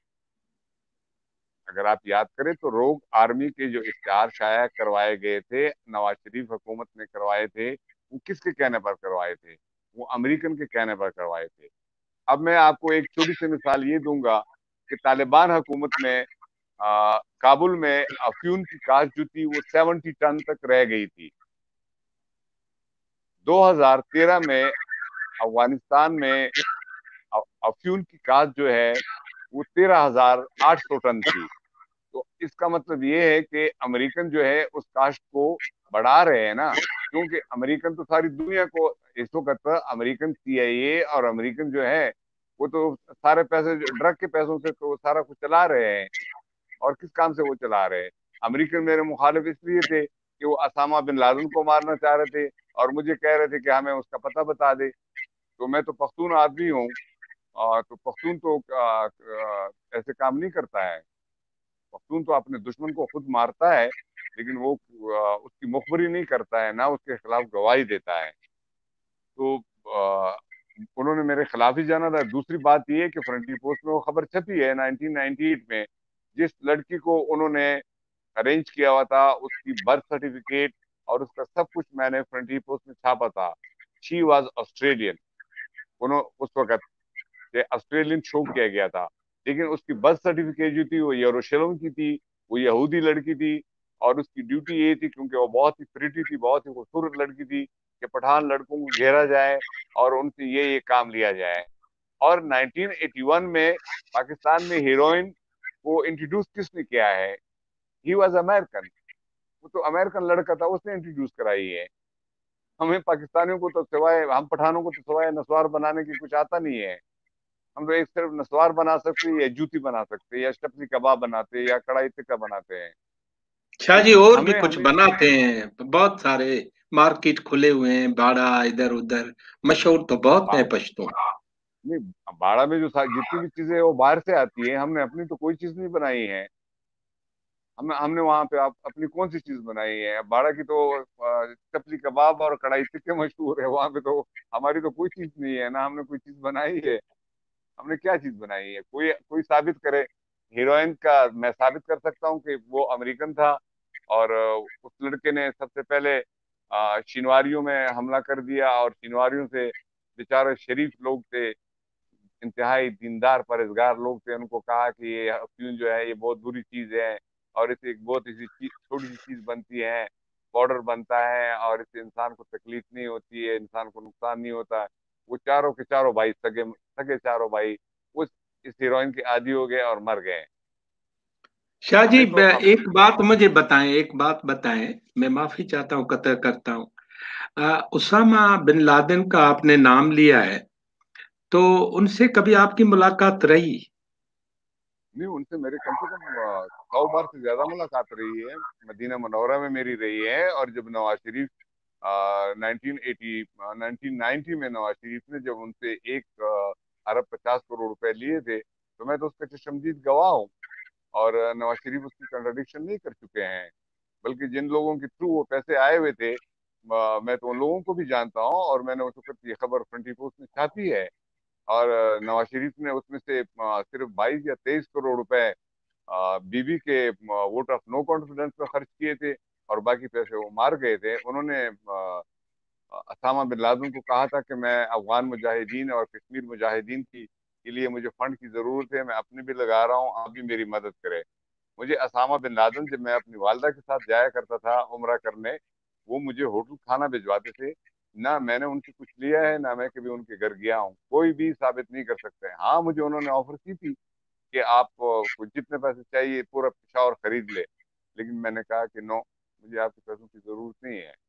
اگر آپ یاد کریں تو روگ آرمی کے جو اشتہار شائع کروائے گئے تھے نواز شریف حکومت نے کروائے تھے, وہ کس کے کہنے پر کروائے تھے؟ وہ امریکن کے کہنے پر کروائے تھے. اب میں آپ کو ایک چھوٹی سی مثال یہ دوں گا کہ طالبان حکومت میں آ, کابل میں افیون کی کاشت جو تھی وہ سیونٹی ٹن تک رہ گئی تھی. دو ہزار تیرہ میں افغانستان میں افیون کی کاشت جو ہے وہ تیرہ ہزار آٹھ سو ٹن تھی. تو اس کا مطلب یہ ہے کہ امریکن جو ہے اس کاسٹ کو بڑھا رہے ہیں نا، کیونکہ امریکن تو ساری دنیا کو اس وقت امریکن سی آئی اے اور امریکن جو ہے وہ تو سارے پیسے ڈرگ کے پیسوں سے تو سارا کچھ چلا رہے ہیں. اور کس کام سے وہ چلا رہے ہیں؟ امریکن میرے مخالف اس لیے تھے کہ وہ اسامہ بن لادن کو مارنا چاہ رہے تھے اور مجھے کہہ رہے تھے کہ ہمیں اس کا پتہ بتا دے. تو میں تو پختون آدمی ہوں، اور تو پختون تو آ، آ، ایسے کام نہیں کرتا ہے. پختون تو اپنے دشمن کو خود مارتا ہے، لیکن وہ آ، اس کی مخبری نہیں کرتا ہے، نہ اس کے خلاف گواہی دیتا ہے. تو آ، انہوں نے میرے خلاف ہی جانا تھا. دوسری بات یہ ہے کہ فرنٹی پوسٹ میں وہ خبر چھپی ہے نائنٹین نائنٹی ایٹ میں، جس لڑکی کو انہوں نے ارینج کیا ہوا تھا اس کی برتھ سرٹیفکیٹ اور اس کا سب کچھ میں نے فرنٹی پوسٹ میں چھاپا تھا. She was Australian. انہوں اس وقت آسٹریلین شو کیا گیا تھا، لیکن اس کی برتھ سرٹیفکیٹ جو تھی وہ یروشلم کی تھی، وہ یہودی لڑکی تھی. اور اس کی ڈیوٹی یہ تھی، کیونکہ وہ بہت ہی پریٹی تھی، بہت ہی خوبصورت لڑکی تھی، کہ پٹھان لڑکوں کو گھیرا جائے اور ان سے یہ یہ کام لیا جائے. اور نائنٹین ایٹی ون میں پاکستان میں ہیروئن کو انٹروڈیوس کس نے کیا ہے؟ He was American. وہ تو امیرکن لڑکا تھا، اس نے انٹروڈیوس کرائی ہے. ہمیں پاکستانیوں کو تو سوائے ہم پٹھانوں کو تو سوائے نسوار بنانے کی کچھ آتا نہیں ہے. ہم تو ایک صرف نسوار بنا سکتے یا جوتی بنا سکتے یا شپلی کباب بناتے یا کڑھائی ٹکا بناتے ہیں. شاہ جی لیکن اور بھی ہمیں کچھ ہمیں بناتے ہیں، بہت سارے مارکیٹ کھلے ہوئے ہیں، باڑا ادھر ادھر، مشہور تو بہت ہیں پشتوں. نہیں، باڑہ میں جو جتنی بھی چیزیں وہ باہر سے آتی ہیں، ہم نے اپنی تو کوئی چیز نہیں بنائی ہے. ہم ہم نے وہاں پہ اپنی کون سی چیز بنائی ہے؟ باڑہ کی تو چپلی کباب اور کڑھائی ٹکے مشہور ہے، وہاں پہ تو ہماری تو کوئی چیز نہیں ہے نا. ہم نے کوئی چیز بنائی ہے؟ ہم نے کیا چیز بنائی ہے؟ کوئی کوئی ثابت کرے. ہیروئن کا میں ثابت کر سکتا ہوں کہ وہ امریکن تھا، اور اس لڑکے نے سب سے پہلے شینواریوں میں حملہ کر دیا، اور شینواریوں سے بیچارے شریف لوگ تھے، انتہائی دیندار پرہیزگار لوگ تھے، ان کو کہا کہ یہ افیون جو ہے یہ بہت بری چیز ہے، اور اسے ایک بہت ایسی چھوٹی سی چیز بنتی ہے، پاؤڈر بنتا ہے، اور اس سے انسان کو تکلیف نہیں ہوتی ہے، انسان کو نقصان نہیں ہوتا. وہ چاروں کے چاروں بھائی سگے سگے چاروں بھائی اس اس ہیروئن کے عادی ہو گئے اور مر گئے. شاہ جی ہمیں تو اب ایک بات مجھے بتائیں، ایک بات بتائیں، میں معافی چاہتا ہوں، قطع کرتا ہوں. اسامہ بن لادن کا آپ نے نام لیا ہے، تو ان سے کبھی آپ کی ملاقات رہی؟ نہیں، ان سے میرے کم سے کم سو بار سے زیادہ ملاقات رہی ہے. مدینہ منورہ میں میری رہی ہے. اور جب Nawaz Sharif nineteen eighty nineteen ninety میں نواز شریف نے جب ان سے ایک ارب پچاس کروڑ روپے لیے تھے، تو میں تو اس کا چشمدید گواہ ہوں. اور نواز شریف اس کی کنٹرڈکشن نہیں کر چکے ہیں، بلکہ جن لوگوں کے تھرو وہ پیسے آئے ہوئے تھے میں تو ان لوگوں کو بھی جانتا ہوں، اور میں نے اس وقت یہ خبر فرنٹی پوسٹ میں چھاپی ہے. اور نواز شریف نے اس میں سے صرف بائیس یا تیئیس کروڑ روپے بی بی کے ووٹ آف نو کانفیڈنس پہ خرچ کیے تھے، اور باقی پیسے وہ مار گئے تھے. انہوں نے اسامہ بن لادن کو کہا تھا کہ میں افغان مجاہدین اور کشمیر مجاہدین کی کے لیے مجھے فنڈ کی ضرورت ہے، میں اپنے بھی لگا رہا ہوں، آپ بھی میری مدد کرے. مجھے اسامہ بن لادن جب میں اپنی والدہ کے ساتھ جایا کرتا تھا عمرہ کرنے، وہ مجھے ہوٹل کھانا بھجواتے تھے. نہ میں نے ان سے کچھ لیا ہے، نہ میں کبھی ان کے گھر گیا ہوں. کوئی بھی ثابت نہیں کر سکتے. ہاں، مجھے انہوں نے آفر کی تھی کہ آپ کو جتنے پیسے چاہیے پورا پشاور خرید لے، لیکن میں نے کہا کہ نو، مجھے آپ کے پیسوں کی ضرورت نہیں ہے.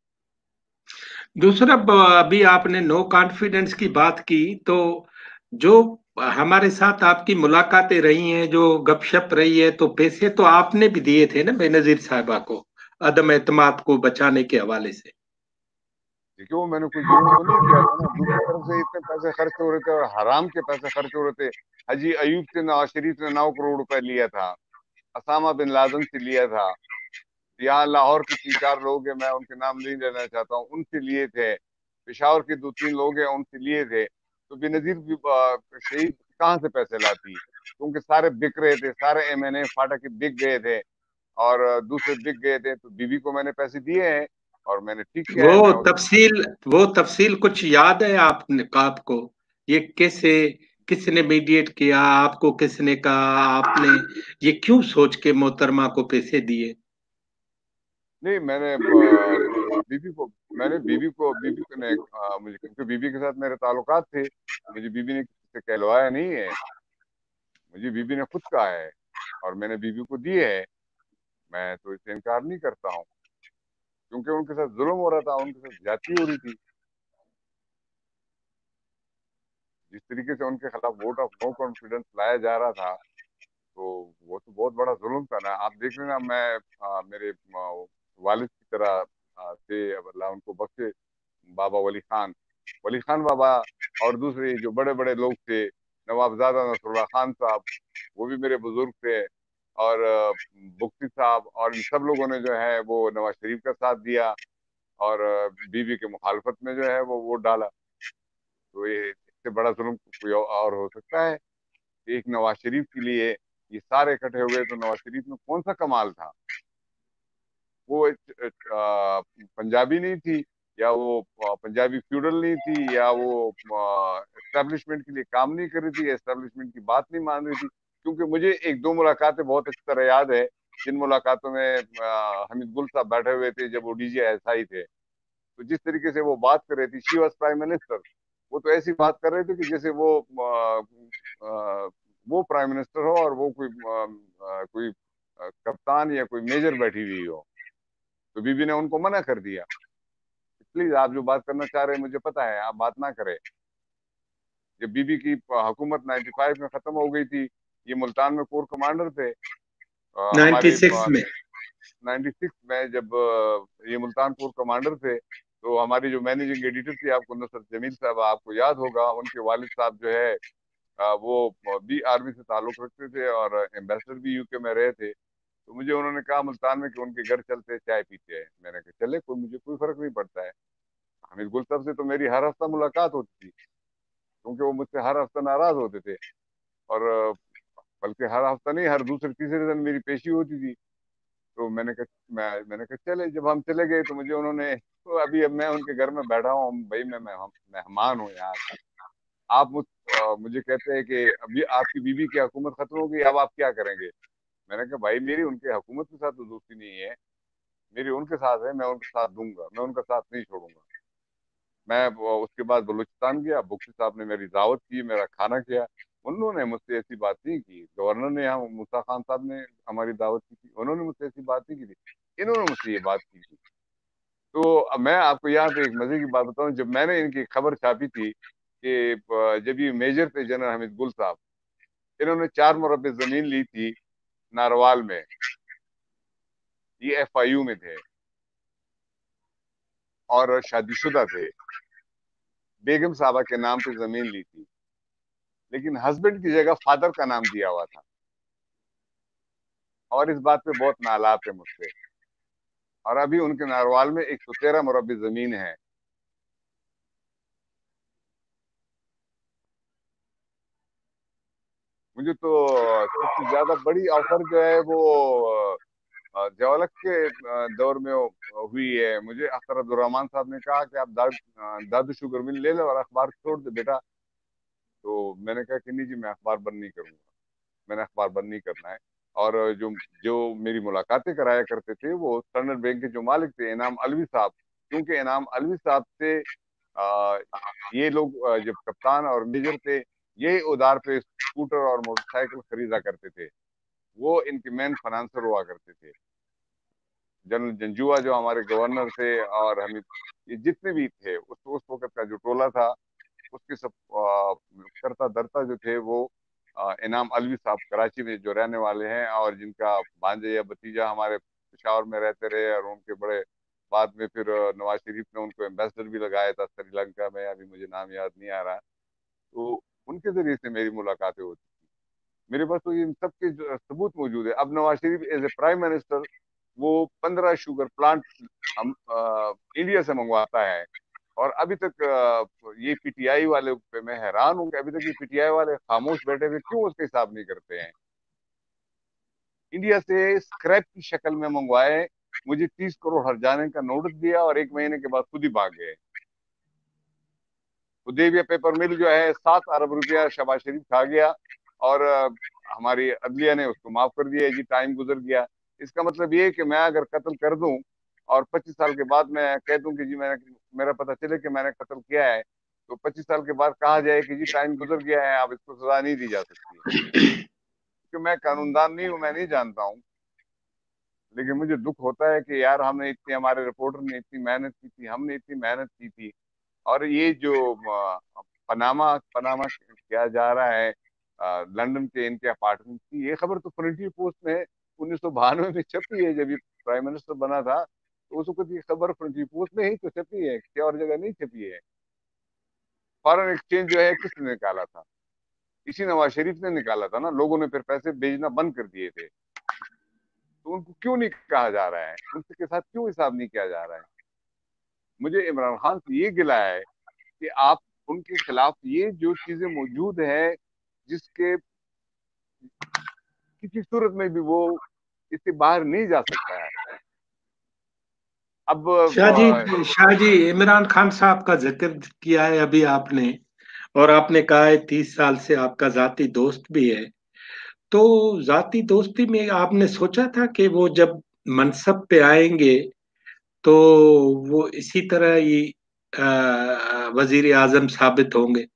دوسرا، ابھی آپ نے نو کانفیڈنس کی بات کی، تو جو ہمارے ساتھ آپ کی ملاقاتیں رہی ہیں، جو گپ شپ رہی ہے، تو پیسے تو آپ نے بھی دیے تھے نا بے نظیر صاحبہ کو، عدم اعتماد کو بچانے کے حوالے سے؟ کیونکہ وہ میں نے کوئی ظلم تو نہیں کیا تھا نا. دوسری طرف سے اتنے پیسے خرچ ہو رہے تھے، اور حرام کے پیسے خرچ ہو رہے تھے. حجی ایوب سے نواز شریف نے نو کروڑ روپے لیا تھا، اسامہ بن لادن سے لیا تھا، یہاں لاہور کے تین چار لوگ ہیں، میں ان کے نام نہیں لینا چاہتا ہوں، ان سے لیے تھے. پشاور کے دو تین لوگ ہیں، ان سے لیے تھے. تو بے نظیر شہید کہاں سے پیسے لاتی؟ کیونکہ سارے بک رہے تھے، سارے ایم این اے فاٹا کے بک گئے تھے، اور دوسرے بک گئے تھے. تو بیوی کو میں نے پیسے دیے ہیں، اور میں نے ٹھیک کیا وہ ہے. میں اس تفصیل وہ تفصیل کچھ یاد ہے آپ نے آپ کو؟ یہ کیسے، کس نے میڈیٹ کیا آپ کو، کس نے کہا، آپ نے یہ کیوں سوچ کے محترمہ کو پیسے دیے؟ نہیں، میں نے بیوی کو میں نے بیوی کو بیوی کو نے مجھے، کیونکہ بیوی کے ساتھ میرے تعلقات تھے، مجھے بیوی نے کسی سے کہلوایا نہیں ہے، مجھے بیوی نے خود کہا ہے. اور میں نے بیوی کو دی ہے، میں تو اسے انکار نہیں کرتا ہوں، کیونکہ ان کے ساتھ ظلم ہو رہا تھا، ان کے ساتھ زیادتی ہو رہی تھی. جس طریقے سے ان کے خلاف ووٹ آف نو کانفیڈنس لایا جا رہا تھا، تو وہ تو بہت بڑا ظلم تھا نا. آپ دیکھ لینا، میں آ, میرے آ, والد کی طرح آ, تھے، اب اللہ ان کو بخشے، بابا ولی خان ولی خان بابا، اور دوسرے جو بڑے بڑے لوگ تھے، نوابزادہ نصر اللہ خان صاحب، وہ بھی میرے بزرگ تھے، اور بختی صاحب، اور ان سب لوگوں نے جو ہے وہ نواز شریف کا ساتھ دیا، اور بیوی بی کے مخالفت میں جو ہے وہ ووٹ ڈالا. تو یہ اس سے بڑا ظلم کوئی اور ہو سکتا ہے؟ ایک نواز شریف کے لیے یہ سارے اکٹھے ہوئے، تو نواز شریف میں کون سا کمال تھا؟ وہ پنجابی نہیں تھی، یا وہ پنجابی فیوڈل نہیں تھی، یا وہ اسٹیبلشمنٹ کے لیے کام نہیں کر رہی تھی، یا اسٹیبلشمنٹ کی بات نہیں مان رہی تھی. کیونکہ مجھے ایک دو ملاقاتیں بہت اچھی طرح یاد ہے، جن ملاقاتوں میں حمید گل صاحب بیٹھے ہوئے تھے جب وہ ڈی جی ایس آئی تھے. تو جس طریقے سے وہ بات کر رہی تھی، شی واز پرائم منسٹر، وہ تو ایسی بات کر رہے تھے کہ جیسے وہ وہ پرائم منسٹر ہو اور وہ کوئی کوئی کپتان یا کوئی میجر بیٹھی ہوئی ہو. تو بی بی نے ان کو منع کر دیا، پلیز آپ جو بات کرنا چاہ رہے ہیں مجھے پتا ہے، آپ بات نہ کریں. جب بی بی کی حکومت نائنٹی فائیو میں ختم ہو گئی تھی، یہ ملتان میں کور کمانڈر تھے نائنٹی ہمارے. سکس میں نائنٹی سکس میں جب یہ ملتان کور کمانڈر تھے، تو ہماری جو مینیجنگ ایڈیٹر تھی، آپ کو نصرت جمیل صاحب، آپ کو یاد ہوگا، ان کے والد صاحب جو ہے وہ بھی آرمی سے تعلق رکھتے تھے اور ایمبیسڈر بھی یو کے میں رہے تھے. تو مجھے انہوں نے کہا ملتان میں کہ ان کے گھر چلتے چائے پیتے ہیں. میں نے کہا چلے، کوئی مجھے کوئی فرق نہیں پڑتا ہے. حمید گل صاحب سے تو میری ہر ہفتہ ملاقات ہوتی تھی، کیونکہ وہ مجھ سے ہر ہفتہ ناراض ہوتے تھے، اور بلکہ ہر ہفتہ نہیں، ہر دوسرے تیسرے دن میری پیشی ہوتی تھی. تو میں نے کہا میں میں نے کہا چلے. جب ہم چلے گئے تو مجھے انہوں نے، تو ابھی اب میں ان کے گھر میں بیٹھا ہوں بھائی، میں مہمان ہوں یار، آپ مجھے کہتے ہیں کہ ابھی آپ کی بیوی کی حکومت ختم ہو گئی، اب آپ کیا کریں گے؟ میں نے کہا بھائی میری ان کے حکومت کے ساتھ تو دوستی نہیں ہے، میری ان کے ساتھ ہے، میں ان کا ساتھ دوں گا، میں ان کا ساتھ نہیں چھوڑوں گا. میں اس کے بعد بلوچستان گیا، بختی صاحب نے میری دعوت کی، میرا کھانا کیا. انہوں نے مجھ سے ایسی بات نہیں کی. گورنر نے یہاں موسیٰ خان صاحب نے ہماری دعوت کی تھی، انہوں نے مجھ سے ایسی بات نہیں کی تھی، انہوں نے مجھ سے یہ بات کی تھی. تو میں آپ کو یہاں پہ ایک مزے کی بات بتاؤں، جب میں نے ان کی خبر چھاپی تھی کہ جب یہ میجر تھے جنرل حمید گل صاحب، انہوں نے چار مربع زمین لی تھی ناروال میں، یہ ایف آئی یو میں تھے اور شادی شدہ تھے، بیگم صاحبہ کے نام پہ زمین لی تھی، لیکن ہسبینڈ کی جگہ فادر کا نام دیا ہوا تھا، اور اس بات پہ بہت نالاں تھے مجھ سے. اور ابھی ان کے ناروال میں ایک سو تیرہ مربع زمین ہے. مجھے تو سب سے زیادہ بڑی آفر جو ہے وہ جولک کے دور میں ہوئی ہے. مجھے اختر عبد الرحمان صاحب نے کہا کہ آپ دادو شوگر مل لے لو اور اخبار چھوڑ دے بیٹا. تو میں نے کہا کہ نہیں جی، میں اخبار بند نہیں کروں گا، میں نے اخبار بند نہیں کرنا ہے. اور جو جو میری ملاقاتیں کرایا کرتے تھے وہ اسٹینڈرڈ بینک کے جو مالک تھے انعام علوی صاحب، کیونکہ انعام علوی صاحب سے آ, یہ لوگ جب کپتان اور میجر تھے، یہ ادار پہ اسکوٹر اور موٹر سائیکل خریدا کرتے تھے، وہ ان کے مین فنانسر ہوا کرتے تھے. جنرل جنجوا جو ہمارے گورنر تھے، اور ہم یہ جتنے بھی تھے اس اس وقت کا جو ٹولہ تھا، اس کے سب کرتا درتا جو تھے وہ انعام علوی صاحب کراچی میں جو رہنے والے ہیں، اور جن کا بھانجے یا بتیجا ہمارے پشاور میں رہتے رہے، اور ان کے بڑے بعد میں پھر نواز شریف نے ان کو ایمبیسڈر بھی لگایا تھا سری لنکا میں، ابھی مجھے نام یاد نہیں آ رہا. تو ان کے ذریعے سے میری ملاقاتیں ہوتی تھی. میرے پاس تو ان سب کے ثبوت موجود ہے. اب Nawaz Sharif as a prime minister وہ پندرہ شوگر پلانٹ انڈیا سے منگواتا ہے، اور ابھی تک یہ پی ٹی آئی والے پہ میں حیران ہوں کہ ابھی تک یہ پی ٹی آئی والے خاموش بیٹھے ہوئے کیوں اس کا حساب نہیں کرتے ہیں. انڈیا سے اسکریپ کی شکل میں منگوائے، مجھے تیس کروڑ ہر جانے کا نوٹس دیا، اور ایک مہینے کے بعد خود ہی بھاگ گئے. دیویا پیپر مل جو ہے سات ارب روپیہ شہباز شریف کھا گیا، اور ہماری عدلیہ نے اس کو معاف کر دیا. جی ٹائم گزر گیا. اس کا مطلب یہ کہ میں اگر قتل کر دوں اور پچیس سال کے بعد میں کہہ دوں کہ جی میں نے میرا پتہ چلے کہ میں نے قتل کیا ہے، تو پچیس سال کے بعد کہا جائے کہ جی ٹائم گزر گیا ہے، اب اس کو سزا نہیں دی جا سکتی. چونکہ میں قانوندان نہیں ہوں، میں نہیں جانتا ہوں، لیکن مجھے دکھ ہوتا ہے کہ یار ہم نے اتنی، ہمارے رپورٹر نے اتنی محنت کی تھی، ہم نے اتنی محنت کی تھی، اور یہ جو پناما پناما کیا جا رہا ہے لندن کے ان کے اپارٹمنٹ کی، یہ خبر تو فرنٹی پوسٹ میں انیس سو بانوے میں چھپی ہے، جب یہ پرائم منسٹر بنا تھا تو اس وقت یہ خبر فرنٹی پوسٹ میں ہی تو چھپی ہے، کیا اور جگہ نہیں چھپی ہے۔ فارن ایکسچینج جو ہے کس نے نکالا تھا؟ اسی نواز شریف نے نکالا تھا نا، لوگوں نے پھر پیسے بھیجنا بند کر دیے تھے، تو ان کو کیوں نہیں کہا جا رہا ہے، ان کے ساتھ کیوں حساب نہیں کیا جا رہا ہے؟ مجھے عمران خان سے یہ گلہ ہے کہ آپ ان کے خلاف یہ جو چیزیں موجود ہیں جس کے کسی صورت میں بھی وہ اس سے باہر نہیں جا سکتا ہے۔ اب شاہ جی شاہ جی عمران خان صاحب کا ذکر کیا ہے ابھی آپ نے، اور آپ نے کہا ہے تیس سال سے آپ کا ذاتی دوست بھی ہے، تو ذاتی دوستی میں آپ نے سوچا تھا کہ وہ جب منصب پہ آئیں گے تو وہ اسی طرح ہی وزیر اعظم ثابت ہوں گے؟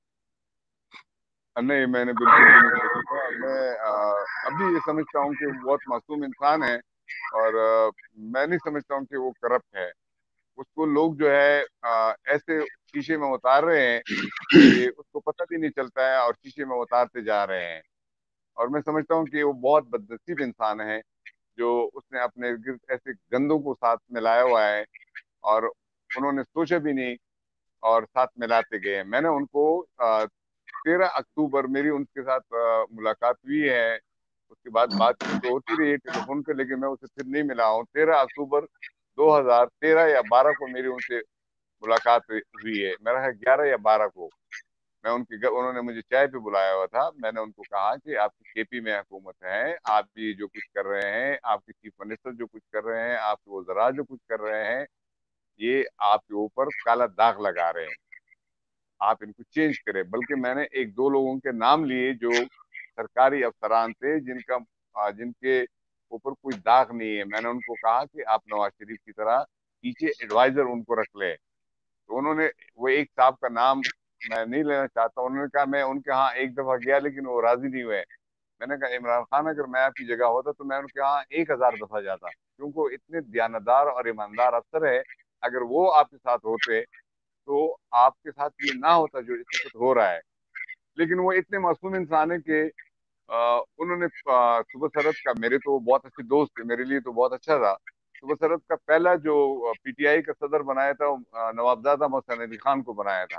نہیں، میں نے بالکل بھی نہیں سوچا تھا۔ میں ابھی یہ سمجھتا ہوں کہ وہ بہت معصوم انسان ہے، اور میں نہیں سمجھتا ہوں کہ وہ کرپٹ ہے۔ اس کو لوگ جو ہے ایسے شیشے میں اتار رہے ہیں کہ اس کو پتہ بھی نہیں چلتا ہے، اور شیشے میں اتارتے جا رہے ہیں، اور میں سمجھتا ہوں کہ وہ بہت بدنصیب انسان ہے جو اس نے اپنے گرد ایسے گندوں کو ساتھ ملایا ہوا ہے، اور انہوں نے سوچا بھی نہیں اور ساتھ ملاتے گئے۔ میں نے ان کو تیرہ اکتوبر میری ان کے ساتھ ملاقات ہوئی ہے، اس کے بعد بات چیت تو ہوتی رہی ہے ٹیلی فون پہ، لیکن میں اسے پھر نہیں ملا ہوں۔ تیرہ اکتوبر دو ہزار تیرہ یا بارہ کو میری ان سے ملاقات ہوئی ہے، میرا ہے گیارہ یا بارہ کو۔ میں ان کے انہوں نے مجھے چائے پہ بلایا ہوا تھا، میں نے ان کو کہا کہ آپ کی کے پی میں حکومت ہے، آپ بھی جو کچھ کر رہے ہیں، آپ کے چیف منسٹر جو کچھ کر رہے ہیں، آپ کے وزراء جو کچھ کر رہے ہیں، یہ آپ کے اوپر کالا داغ لگا رہے ہیں، آپ ان کو چینج کریں۔ بلکہ میں نے ایک دو لوگوں کے نام لیے جو سرکاری افسران تھے جن کا جن کے اوپر کوئی داغ نہیں ہے، میں نے ان کو کہا کہ آپ نواز شریف کی طرح پیچھے ایڈوائزر ان کو رکھ لیں۔ تو انہوں نے، وہ ایک صاحب کا نام میں نہیں لینا چاہتا، انہوں نے کہا میں ان کے ہاں ایک دفعہ گیا لیکن وہ راضی نہیں ہوئے۔ میں نے کہا عمران خان اگر میں آپ کی جگہ ہوتا تو میں ان کے ہاں ایک ہزار دفعہ جاتا، کیونکہ وہ اتنے دیانتدار اور ایماندار افسر ہے، اگر وہ آپ کے ساتھ ہوتے تو آپ کے ساتھ یہ نہ ہوتا جو اس وقت ہو رہا ہے۔ لیکن وہ اتنے معصوم انسان ہیں کہ انہوں نے صبح سرد کا، میرے تو بہت اچھے دوست تھے، میرے لیے تو بہت اچھا تھا، صبح سرد کا پہلا جو پی ٹی آئی کا صدر بنایا تھا نوابزادہ محسن علی خان کو بنایا تھا۔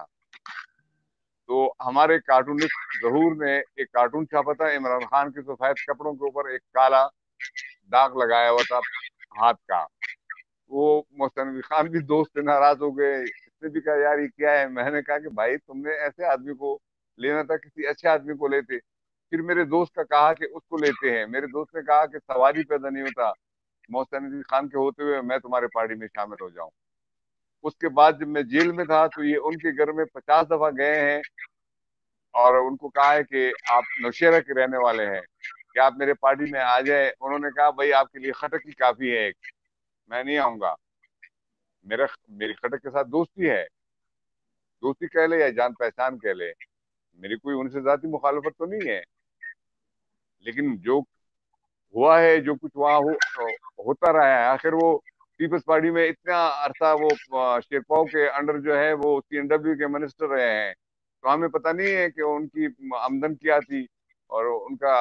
تو ہمارے کارٹونسٹ ظہور نے ایک کارٹون چھاپا تھا عمران خان کے سفید کپڑوں کے اوپر ایک کالا داغ لگایا ہوا تھا ہاتھ کا۔ وہ محسن علی خان بھی دوست سے ناراض ہو گئے، اس نے بھی کہا یار یہ کیا ہے؟ میں نے کہا کہ بھائی تم نے ایسے آدمی کو لینا تھا، کسی اچھے آدمی کو لیتے۔ پھر میرے دوست کا کہا کہ اس کو لیتے ہیں، میرے دوست نے کہا کہ سواری پیدا نہیں ہوتا محسن علی خان کے ہوتے ہوئے میں تمہارے پارٹی میں شامل ہو جاؤں۔ اس کے بعد جب میں جیل میں تھا تو یہ ان کے گھر میں پچاس دفعہ گئے ہیں اور ان کو کہا ہے کہ آپ نوشہرہ کے رہنے والے ہیں، کہ آپ میرے پارٹی میں آ جائے۔ انہوں نے کہا بھائی آپ کے لیے خٹک ہی کافی ہے ایک، میں نہیں آؤں گا۔ میرا میری خٹک کے ساتھ دوستی ہے، دوستی کہہ لے یا جان پہچان کہہ لے، میری کوئی ان سے ذاتی مخالفت تو نہیں ہے، لیکن جو ہوا ہے، جو کچھ وہاں ہو, ہوتا رہا ہے، آخر وہ پیپلز پارٹی میں اتنا عرصہ وہ شیرپاؤ کے انڈر جو ہے وہ سی این ڈبلیو کے منسٹر رہے ہیں، تو ہمیں پتہ نہیں ہے کہ ان کی آمدن کیا تھی اور ان کا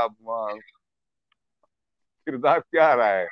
کردار کیا رہا ہے۔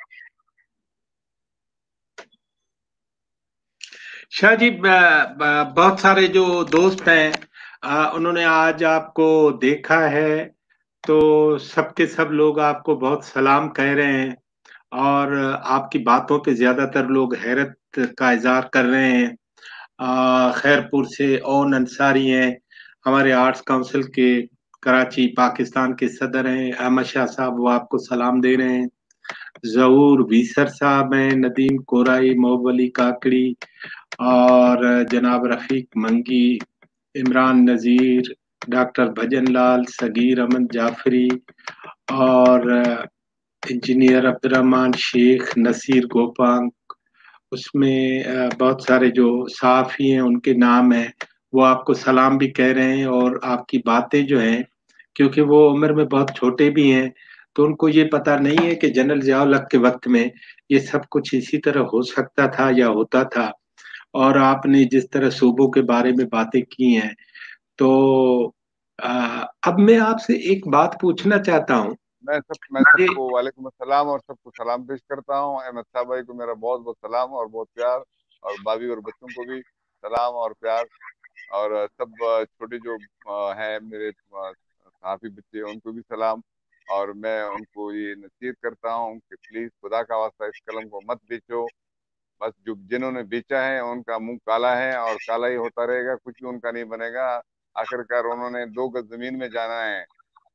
شاہ جی بہت سارے جو دوست ہیں انہوں نے آج آپ کو دیکھا ہے تو سب کے سب لوگ آپ کو بہت سلام کہہ رہے ہیں، اور آپ کی باتوں پہ زیادہ تر لوگ حیرت کا اظہار کر رہے ہیں۔ خیر پور سے اون انصاری ہیں، ہمارے آرٹس کونسل کے کراچی پاکستان کے صدر ہیں، احمد شاہ صاحب وہ آپ کو سلام دے رہے ہیں، ظہور ویسر صاحب ہیں، ندیم کورائی، محب علی کاکڑی اور جناب رفیق منگی، عمران نذیر، ڈاکٹر بھجن لال، صغیر احمد جعفری اور انجینئر عبدالرحمان شیخ، نصیر گوپانگ، اس میں بہت سارے جو صحافی ہیں ان کے نام ہیں، وہ آپ کو سلام بھی کہہ رہے ہیں، اور آپ کی باتیں جو ہیں کیونکہ وہ عمر میں بہت چھوٹے بھی ہیں تو उनको ये पता नहीं है कि जनरल ज़िया-उल-हक के वक्त में ये सब कुछ इसी तरह हो सकता था या होता था। और आपने जिस तरह सूबों के बारे में बातें की हैं, तो अ, अब मैं आपसे एक बात पूछना चाहता हूँ मैं सब मैं कि सबको वालेकुम अस्सलाम और सबको सलाम पेश करता हूँ। अहमद साहब भाई को मेरा बहुत बहुत सलाम और बहुत प्यार, और भाभी और बच्चों को भी सलाम और प्यार, और अ, सब अ, छोटे जो अ, हैं मेरे अ, साथी बच्चे, उनको भी सलाम। और मैं उनको ये नसीहत करता हूँ कि प्लीज खुदा का वास्ता इस कलम को मत बेचो। बस जो जिन्होंने बेचा है उनका मुंह काला है और काला ही होता रहेगा, कुछ भी उनका नहीं बनेगा। आखिरकार उन्होंने दो गज जमीन में जाना है।